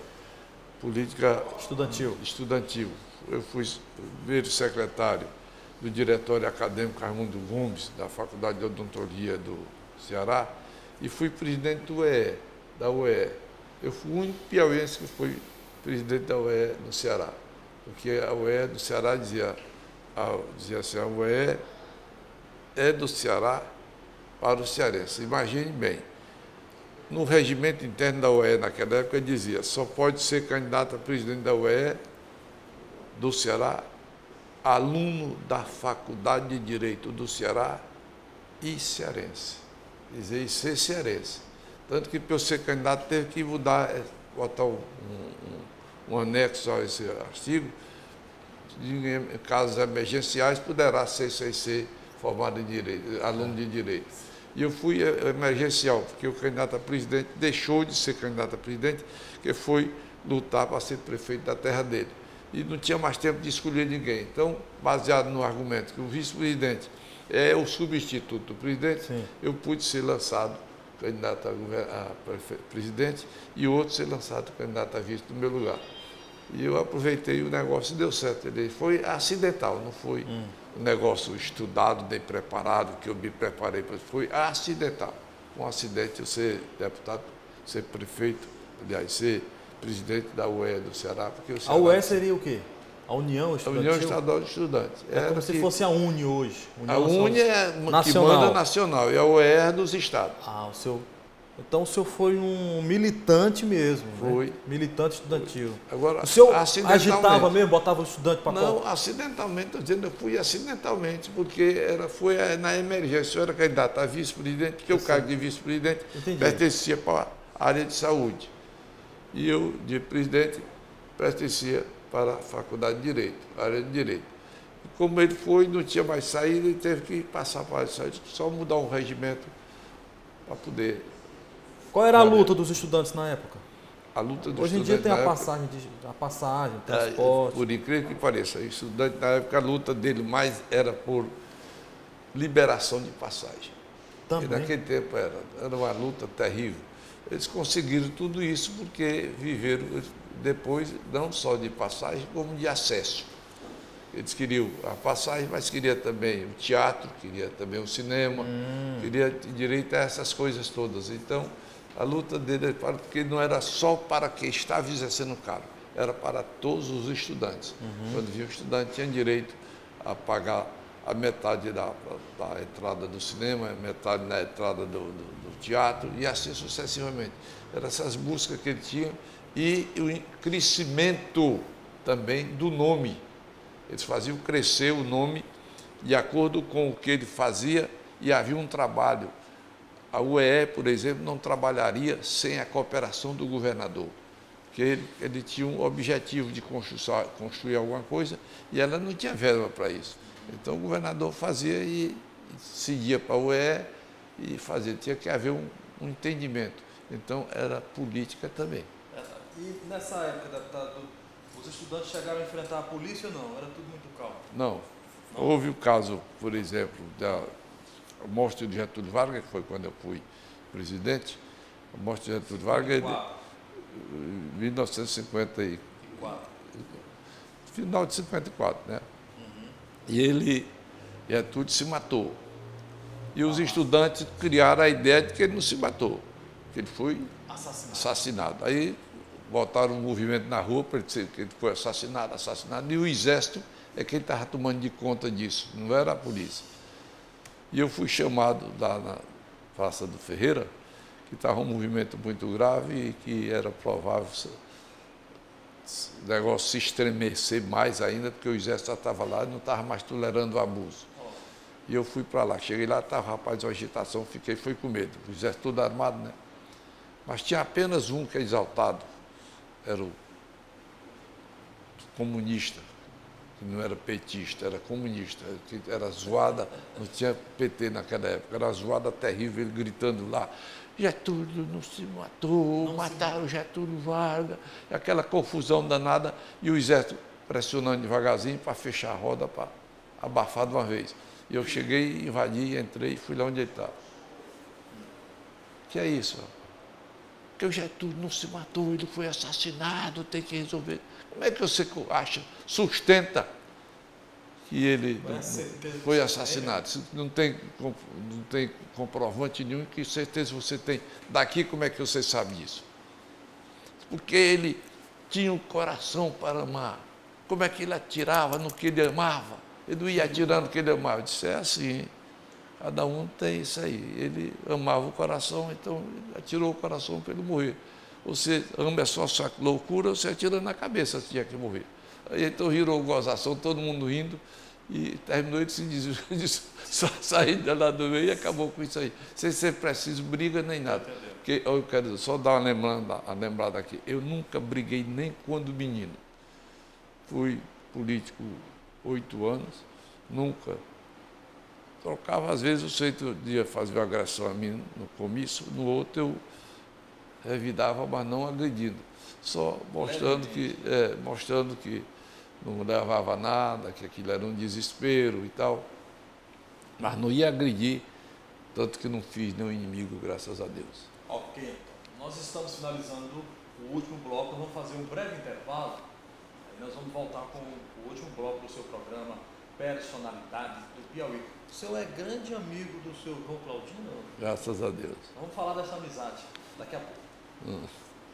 estudantil. Eu fui primeiro secretário do Diretório Acadêmico Raimundo Gomes, da Faculdade de Odontologia do Ceará, e fui presidente da UEE. Eu fui o único piauiense que foi presidente da UEE no Ceará. Porque a UEE do Ceará dizia assim, a UEE é do Ceará para os cearenses. Imagine bem, no regimento interno da UEE naquela época dizia, só pode ser candidato a presidente da UEE do Ceará, aluno da Faculdade de Direito do Ceará e cearense. Dizer, ser cearense. Tanto que para eu ser candidato teve que mudar, botar um anexo a esse artigo, em casos emergenciais, poderá ser sem ser formado em direito, aluno de direito. E eu fui emergencial, porque o candidato a presidente deixou de ser candidato a presidente, que foi lutar para ser prefeito da terra dele. E não tinha mais tempo de escolher ninguém. Então, baseado no argumento que o vice-presidente é o substituto do presidente, sim, eu pude ser lançado candidato a presidente e outro ser lançado candidato a vice no meu lugar. E eu aproveitei o negócio e deu certo. Ele foi acidental, não foi um negócio estudado, nem preparado, que eu me preparei para. Foi acidental. Um acidente eu ser deputado, ser prefeito, aliás, ser presidente da UE do Ceará. Porque o Ceará, a UE seria o quê? A União Estudantil? A União Estadual de Estudantes. É como se fosse a UNE hoje. A UNE é que manda nacional e a UE é dos estados. Ah, então o senhor foi um militante mesmo, foi, né? Militante estudantil. Foi. Agora, o senhor agitava mesmo, botava o estudante para não, acidentalmente, estou dizendo, eu fui acidentalmente, porque foi na emergência, eu era candidato a vice-presidente, porque o cargo de vice-presidente pertencia para a área de saúde. E eu, de presidente, pertencia para a Faculdade de Direito, a área de Direito. E como ele foi, não tinha mais saída, ele teve que passar para a área de saúde, só mudar um regimento para poder... Qual era a luta dos estudantes na época? A luta dos Hoje em dia tem a passagem, transporte. Por incrível que pareça, o estudante na época, a luta dele mais era por liberação de passagem. Também. E naquele tempo era uma luta terrível. Eles conseguiram tudo isso porque viveram depois não só de passagem, como de acesso. Eles queriam a passagem, mas queriam também o teatro, queria também o cinema, queria direito a essas coisas todas. Então, a luta dele porque não era só para quem estava exercendo o cargo, era para todos os estudantes. Quando vinha o estudante, tinha direito a pagar a metade da entrada do cinema, a metade da entrada do teatro e assim sucessivamente. Eram essas buscas que ele tinha e o crescimento também do nome. Eles faziam crescer o nome de acordo com o que ele fazia e havia um trabalho. A UE, por exemplo, não trabalharia sem a cooperação do governador, porque ele tinha um objetivo de construir alguma coisa e ela não tinha verba para isso. Então o governador fazia e seguia para a UE e fazia. Tinha que haver um entendimento. Então era política também. E nessa época, deputado, os estudantes chegaram a enfrentar a polícia ou não? Era tudo muito calmo? Não. Houve o caso, por exemplo, da morte de Getúlio Vargas, que foi quando eu fui presidente. A morte de Getúlio Vargas em 1954. Final de 54, né? E Getúlio se matou. E os estudantes criaram a ideia de que ele não se matou, que ele foi assassinado. Aí botaram um movimento na rua para dizer que ele foi assassinado, e o Exército é quem estava tomando de conta disso, não era a polícia. E eu fui chamado lá na Praça do Ferreira, que estava um movimento muito grave e que era provável o negócio se estremecer mais ainda, porque o Exército já estava lá e não estava mais tolerando o abuso. E eu fui para lá. Cheguei lá, estava rapaz, uma agitação, fui com medo. O Exército todo armado, né? Mas tinha apenas um que é exaltado, era o comunista, que não era petista, era comunista, que era zoada, não tinha PT naquela época, era zoada terrível, ele gritando lá, Getúlio não se matou, mataram Getúlio Vargas, aquela confusão danada, e o Exército pressionando devagarzinho para fechar a roda, para abafar de uma vez. E eu cheguei, invadi, entrei e fui lá onde ele estava. Que é isso? Porque o Getúlio não se matou, ele foi assassinado, tem que resolver. Como é que você acha, sustenta que ele foi assassinado? Não tem comprovante nenhum, que certeza você tem. Daqui, como é que você sabe disso? Porque ele tinha um coração para amar. Como é que ele atirava no que ele amava? Ele não ia atirando no que ele amava. Eu disse, é assim, cada um tem isso aí. Ele amava o coração, então ele atirou o coração para ele morrer. Você ama só a sua loucura, você atira na cabeça se tinha que morrer. Aí então virou gozação, todo mundo rindo, e terminou ele se saindo lá do meio e acabou com isso aí. Sem ser preciso briga nem nada. Porque eu quero só dar uma lembrada aqui. Eu nunca briguei nem quando menino. Fui político 8 anos, nunca trocava, às vezes o sujeito ia fazer uma agressão a mim no comício, no outro eu revidava, mas não agredindo. Só mostrando que não levava nada, que aquilo era um desespero e tal. Mas não ia agredir, tanto que não fiz nenhum inimigo, graças a Deus. Ok, então. Nós estamos finalizando o último bloco, vamos fazer um breve intervalo. Aí nós vamos voltar com o último bloco do seu programa Personalidades do Piauí. O senhor é grande amigo do seu João Claudino? Graças a Deus. Vamos falar dessa amizade daqui a pouco.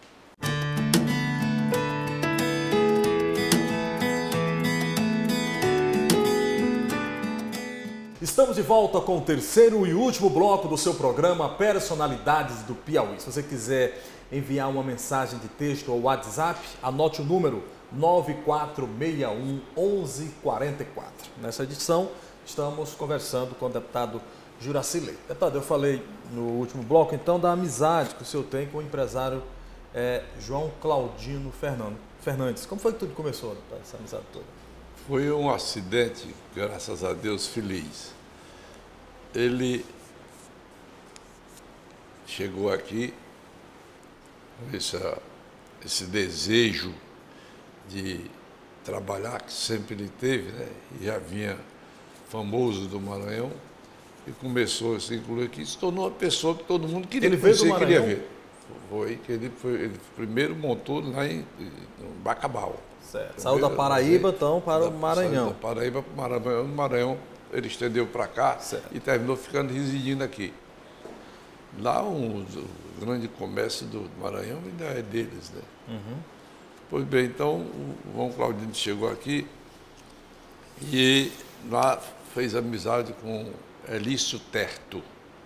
Estamos de volta com o terceiro e último bloco do seu programa Personalidades do Piauí. Se você quiser enviar uma mensagem de texto ou WhatsApp, anote o número 9461 1144. Nessa edição, estamos conversando com o deputado Juracy Leite. Deputado, eu falei no último bloco, então, da amizade que o senhor tem com o empresário João Claudino Fernandes. Como foi que tudo começou, deputado, essa amizade toda? Foi um acidente, graças a Deus, feliz. Ele chegou aqui com esse desejo de trabalhar que sempre ele teve, né? E já vinha famoso do Maranhão e começou a se incluir aqui, se tornou uma pessoa que todo mundo queria conhecer, queria ver. Ele primeiro montou lá no Bacabal. Certo. Saiu da Paraíba, então, para o Maranhão. Saiu da Paraíba para o Maranhão. No Maranhão, ele estendeu para cá, certo, e terminou ficando residindo aqui. Lá, o grande comércio do Maranhão ainda é deles, né? Uhum. Pois bem, então, o João Claudino chegou aqui e lá fez amizade com Elício Terto,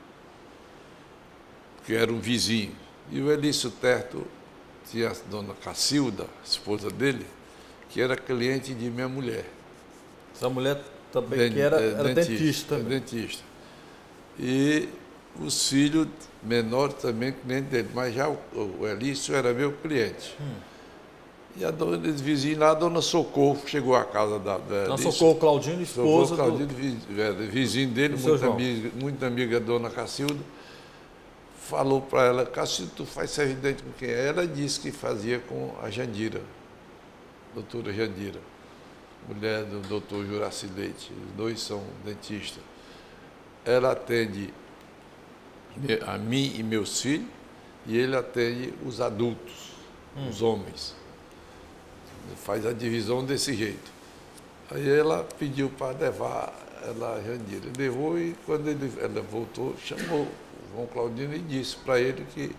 que era um vizinho. E o Elício Terto tinha a dona Cacilda, esposa dele, que era cliente de minha mulher. Essa mulher também que era dentista. Dentista. E os filhos menores também cliente dele, mas já o Elício era meu cliente. E a dona vizinha lá, a dona Socorro, chegou à casa da Dona Socorro Claudino, esposa Claudino, vizinho dele, muito amiga da dona Cacilda, falou para ela: Cacilda, tu faz serviço de dente com quem? Ela disse que fazia com a Jandira, doutora Jandira, mulher do doutor Juracy Leite, os dois são dentistas. Ela atende a mim e meus filhos, e ele atende os adultos, os homens. Faz a divisão desse jeito. Aí ela pediu para levar ela a Jandira. Ele levou e quando ela voltou, chamou o João Claudino e disse para ele que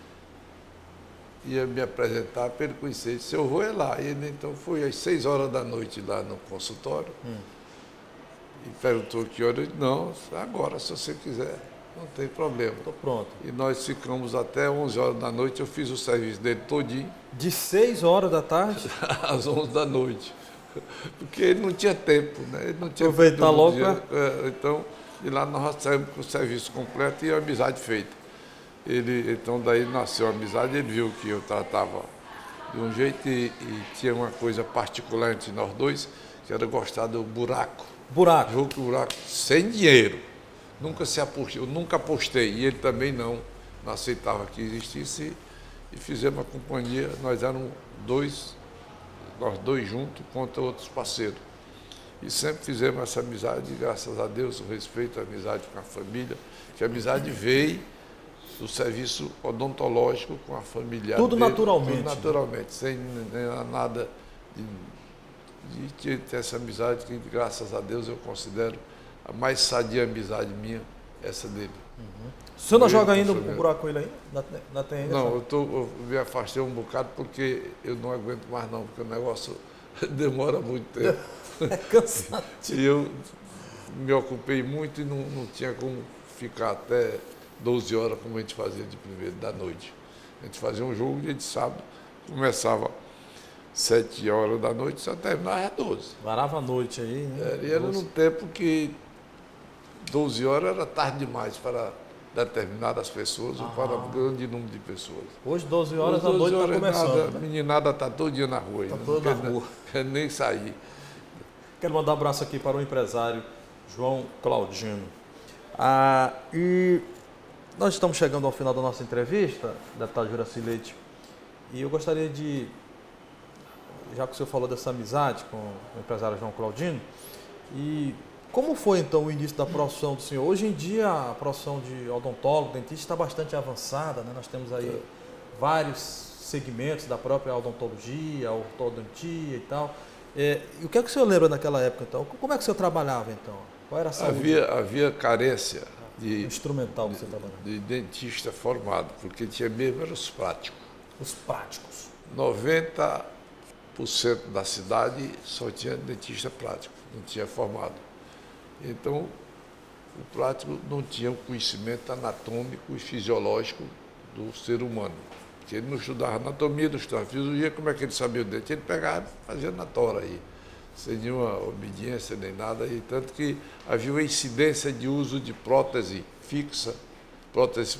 ia me apresentar para ele conhecer. Ele disse: eu vou lá. E ele então foi às 6 horas da noite lá no consultório e perguntou que hora. Eu disse: não, agora, se você quiser, não tem problema. Estou pronto. E nós ficamos até 11 horas da noite, eu fiz o serviço dele todinho. De 6 horas da tarde? Às 11 da noite. Porque ele não tinha tempo, né? Ele não tinha aproveitar logo. Então, de lá nós saímos com o serviço completo e a amizade feita. Então, daí nasceu a amizade, ele viu que eu tratava de um jeito e tinha uma coisa particular entre nós dois, que era gostar do buraco. Jogo de buraco sem dinheiro. Eu nunca apostei, e ele também não aceitava que existisse, e fizemos a companhia. Nós éramos nós dois juntos contra outros parceiros. E sempre fizemos essa amizade, graças a Deus, o respeito, a amizade com a família, que a amizade veio do serviço odontológico com a familiar. Tudo dele, naturalmente. Tudo naturalmente, sem nada de ter essa amizade que, graças a Deus, eu considero a mais sadia amizade minha, essa dele. O senhor não joga ainda o buraco com ele ainda? Não, eu me afastei um bocado porque eu não aguento mais não, porque o negócio demora muito tempo. É cansativo. E eu me ocupei muito e não tinha como ficar até 12 horas como a gente fazia de primeiro da noite. A gente fazia um jogo dia de sábado, começava 7 horas da noite, só terminava às 12. Varava a noite aí, né? E era num tempo que 12 horas era tarde demais para determinadas pessoas ou para um grande número de pessoas. Hoje, 12 horas da noite está começando. A meninada está todo dia na rua. Está toda na rua. Quer nem sair. Quero mandar um abraço aqui para o empresário João Claudino. E nós estamos chegando ao final da nossa entrevista, deputado Juracy Leite, e eu gostaria de, já que o senhor falou dessa amizade com o empresário João Claudino, e como foi então o início da profissão do senhor? Hoje em dia a profissão de odontólogo, dentista está bastante avançada, né? Nós temos aí vários segmentos da própria odontologia, ortodontia e tal. E o que é que o senhor lembra daquela época então? Como é que o senhor trabalhava então? Qual era a saúde? Havia carência Instrumental que você trabalhava. de dentista formado, porque tinha mesmo eram os práticos. Os práticos. 90% da cidade só tinha dentista prático, não tinha formado. Então, o prático não tinha o conhecimento anatômico e fisiológico do ser humano. Porque ele não estudava anatomia, não estudava fisiologia, como é que ele sabia o dente? Ele pegava e fazia na tora aí, sem nenhuma obediência nem nada, e tanto que havia uma incidência de uso de prótese fixa, prótese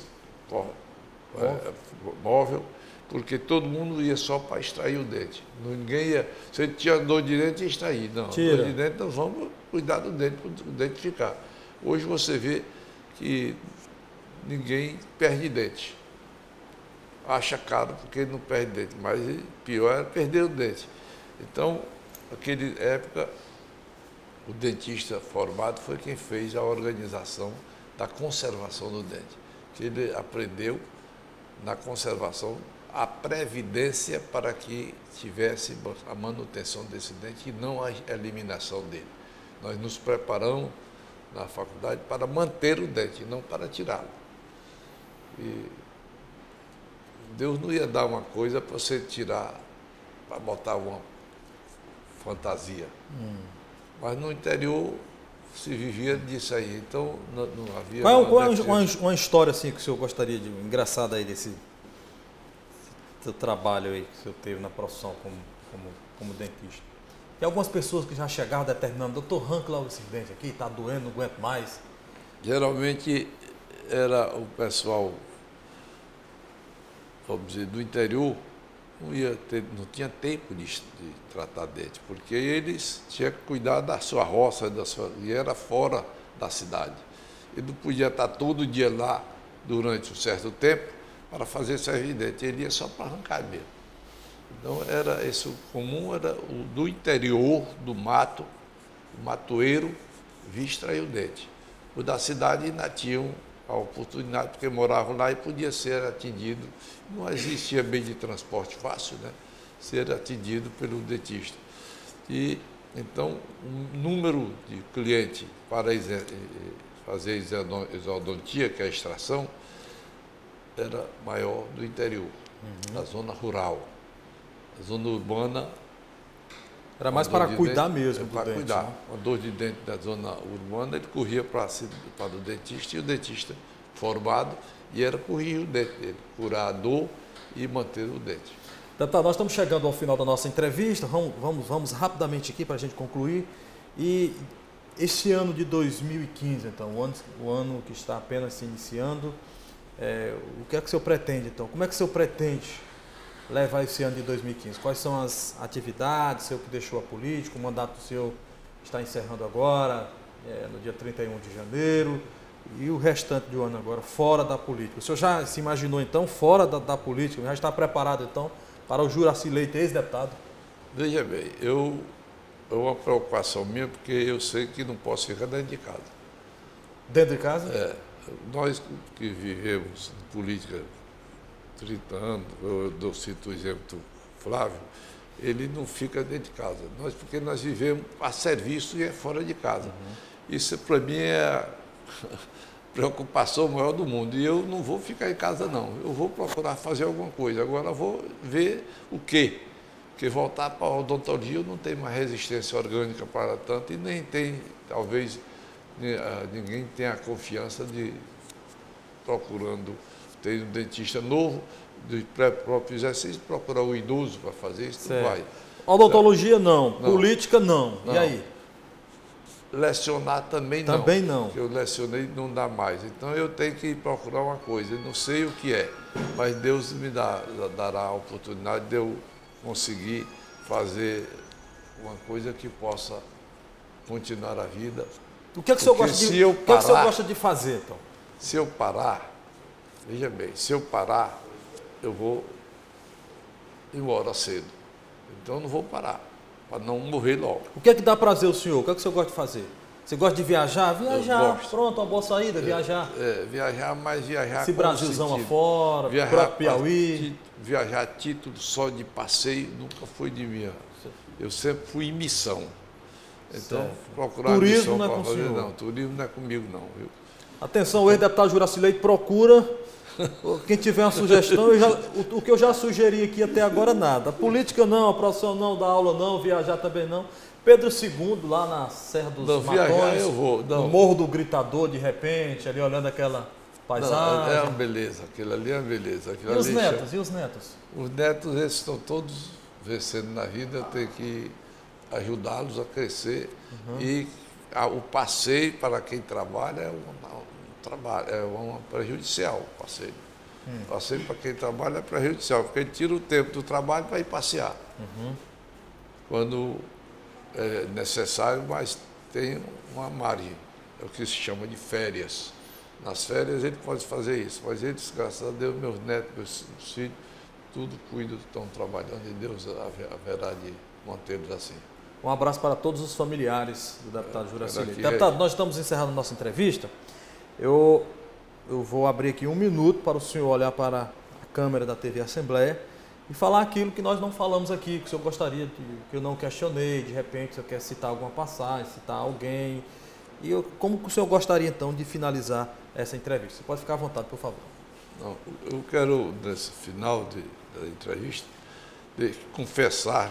móvel, porque todo mundo ia só para extrair o dente. Ninguém ia, se ele tinha dor de dente, ia extrair. Não, Tira. dor de dente, nós vamos cuidar do dente, para o dente ficar. Hoje você vê que ninguém perde dente. Acha caro porque não perde dente, mas pior é perder o dente. Então, naquela época, o dentista formado foi quem fez a organização da conservação do dente. Que ele aprendeu na conservação a previdência para que tivesse a manutenção desse dente e não a eliminação dele. Nós nos preparamos na faculdade para manter o dente, não para tirá-lo. E Deus não ia dar uma coisa para você tirar, para botar uma fantasia. Mas no interior se vivia disso aí, então não havia... Qual é uma história assim que o senhor gostaria de... engraçada aí desse seu trabalho aí que o senhor teve na profissão como dentista? Tem algumas pessoas que já chegavam determinando, doutor, arranca logo esse dente aqui, está doendo, não aguento mais. Geralmente era o pessoal, vamos dizer, do interior, não tinha tempo de tratar dente, porque eles tinham que cuidar da sua roça, e era fora da cidade. Ele não podia estar todo dia lá durante um certo tempo para fazer servir dente, ele ia só para arrancar mesmo. Então era esse o comum, era o do interior, do mato, o matoeiro, vir extrair o dente. O da cidade ainda tinham a oportunidade, porque moravam lá e podia ser atendido. Não existia meio de transporte fácil, né? Ser atendido pelo dentista. E então o número de clientes para fazer exodontia, que é a extração, era maior do interior, da zona rural. A zona urbana... Era mais para cuidar mesmo do para dente. Cuidar. Né? Uma dor de dente da zona urbana, ele corria para o dentista, e o dentista formado, e era corrigir o dente dele, curar a dor e manter o dente. Deputado, nós estamos chegando ao final da nossa entrevista, vamos rapidamente aqui para a gente concluir. E esse ano de 2015, então, o ano que está apenas se iniciando, o que é que o senhor pretende, então? Como é que o senhor pretende levar esse ano de 2015? Quais são as atividades, o senhor que deixou a política, o mandato do senhor está encerrando agora, no dia 31 de janeiro, e o restante do ano agora, fora da política. O senhor já se imaginou, então, fora da política, já está preparado, então, para o Juracy Leite, ex-deputado? Veja bem, é uma preocupação minha, porque eu sei que não posso ficar dentro de casa. Dentro de casa? Nós que vivemos em política 30 anos, eu cito o exemplo do Flávio, ele não fica dentro de casa. Porque nós vivemos a serviço e é fora de casa. Isso para mim é a preocupação maior do mundo. E eu não vou ficar em casa não, eu vou procurar fazer alguma coisa. Agora vou ver o quê? Porque voltar para a odontologia eu não tenho mais resistência orgânica para tanto e nem tem, talvez, ninguém tenha a confiança de procurando ter um dentista novo, de próprio exercício, procurar um idoso para fazer isso, não vai. Odontologia não, política não. E aí? Lecionar também não. Também não. Porque eu lecionei não dá mais. Então eu tenho que procurar uma coisa, eu não sei o que é, mas Deus me dará a oportunidade de eu conseguir fazer uma coisa que possa continuar a vida O que é que o senhor gosta de, o que é que o senhor gosta de fazer, então? Se eu parar, veja bem, se eu parar, eu vou embora cedo. Então eu não vou parar, para não morrer logo. O que é que dá prazer ao senhor? O que é que o senhor gosta de fazer? Você gosta de viajar? Viajar, pronto, uma boa saída, viajar. Viajar, mas viajar esse Brasilzão afora, para Piauí. Viajar a título só de passeio nunca foi de minha. Eu sempre fui em missão. Então, certo. procurar turismo missão não é para com fazer, o senhor. não. Turismo não é comigo, não. Viu? Atenção, o ex-deputado Juracy Leite procura. Quem tiver uma sugestão, o que eu já sugeri aqui até agora, nada. A política não, a profissão não, da aula não, viajar também não. Pedro II, lá na Serra dos não, Matões, viajar eu vou. Não. No Morro do Gritador, de repente, ali olhando aquela paisagem. Não, é uma beleza, aquilo ali é uma beleza. E os netos? E os netos? Os netos, esses estão todos vencendo na vida, eu tenho que ajudá-los a crescer. E o passeio para quem trabalha é um prejudicial. Passeio para quem trabalha é prejudicial, porque ele tira o tempo do trabalho para ir passear. Quando é necessário, mas tem uma margem, é o que se chama de férias. Nas férias ele pode fazer isso, mas eles, graças a Deus, meus netos, meus filhos, tudo cuido, estão trabalhando e Deus haverá de mantê-los assim. Um abraço para todos os familiares do deputado Juracy Leite. Deputado, nós estamos encerrando a nossa entrevista. Eu vou abrir aqui um minuto para o senhor olhar para a câmera da TV Assembleia e falar aquilo que nós não falamos aqui, que o senhor gostaria, que eu não questionei, de repente o senhor quer citar alguma passagem, citar alguém. Como que o senhor gostaria então de finalizar essa entrevista? Você pode ficar à vontade, por favor. Não, eu quero, nesse final da entrevista, confessar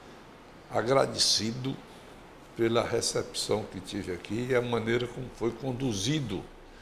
agradecido pela recepção que tive aqui e a maneira como foi conduzida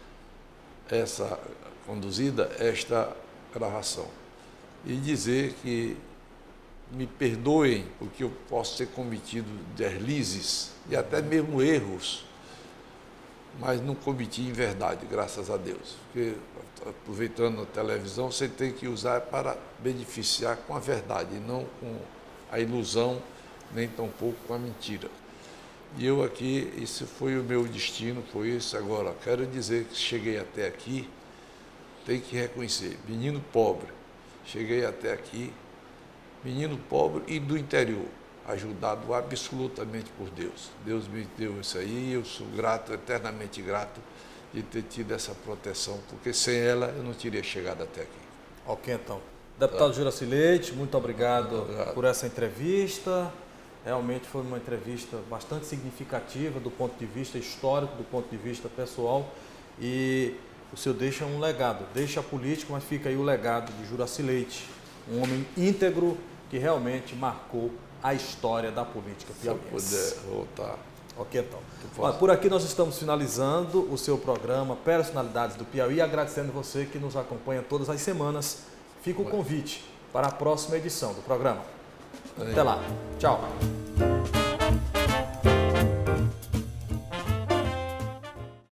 esta gravação. E dizer que me perdoem porque eu posso ter cometido deslizes e até mesmo erros, mas não cometi em verdade, graças a Deus. Porque, aproveitando a televisão, você tem que usar para beneficiar com a verdade, e não com a ilusão, nem tampouco com a mentira. E eu aqui, esse foi o meu destino, foi esse. Agora, quero dizer que cheguei até aqui, tem que reconhecer, menino pobre, cheguei até aqui, menino pobre e do interior, ajudado absolutamente por Deus. Deus me deu isso aí e eu sou grato, eternamente grato, de ter tido essa proteção, porque sem ela eu não teria chegado até aqui. Ok, então. Deputado Juracy Leite, muito obrigado por essa entrevista. Realmente foi uma entrevista bastante significativa do ponto de vista histórico, do ponto de vista pessoal. E o senhor deixa um legado, deixa a política, mas fica aí o legado de Juracy Leite, um homem íntegro que realmente marcou a história da política piauiense. Se eu puder voltar. Ok, então. Olha, por aqui nós estamos finalizando o seu programa Personalidades do Piauí, agradecendo você que nos acompanha todas as semanas. Fica o convite para a próxima edição do programa. Até lá. Tchau.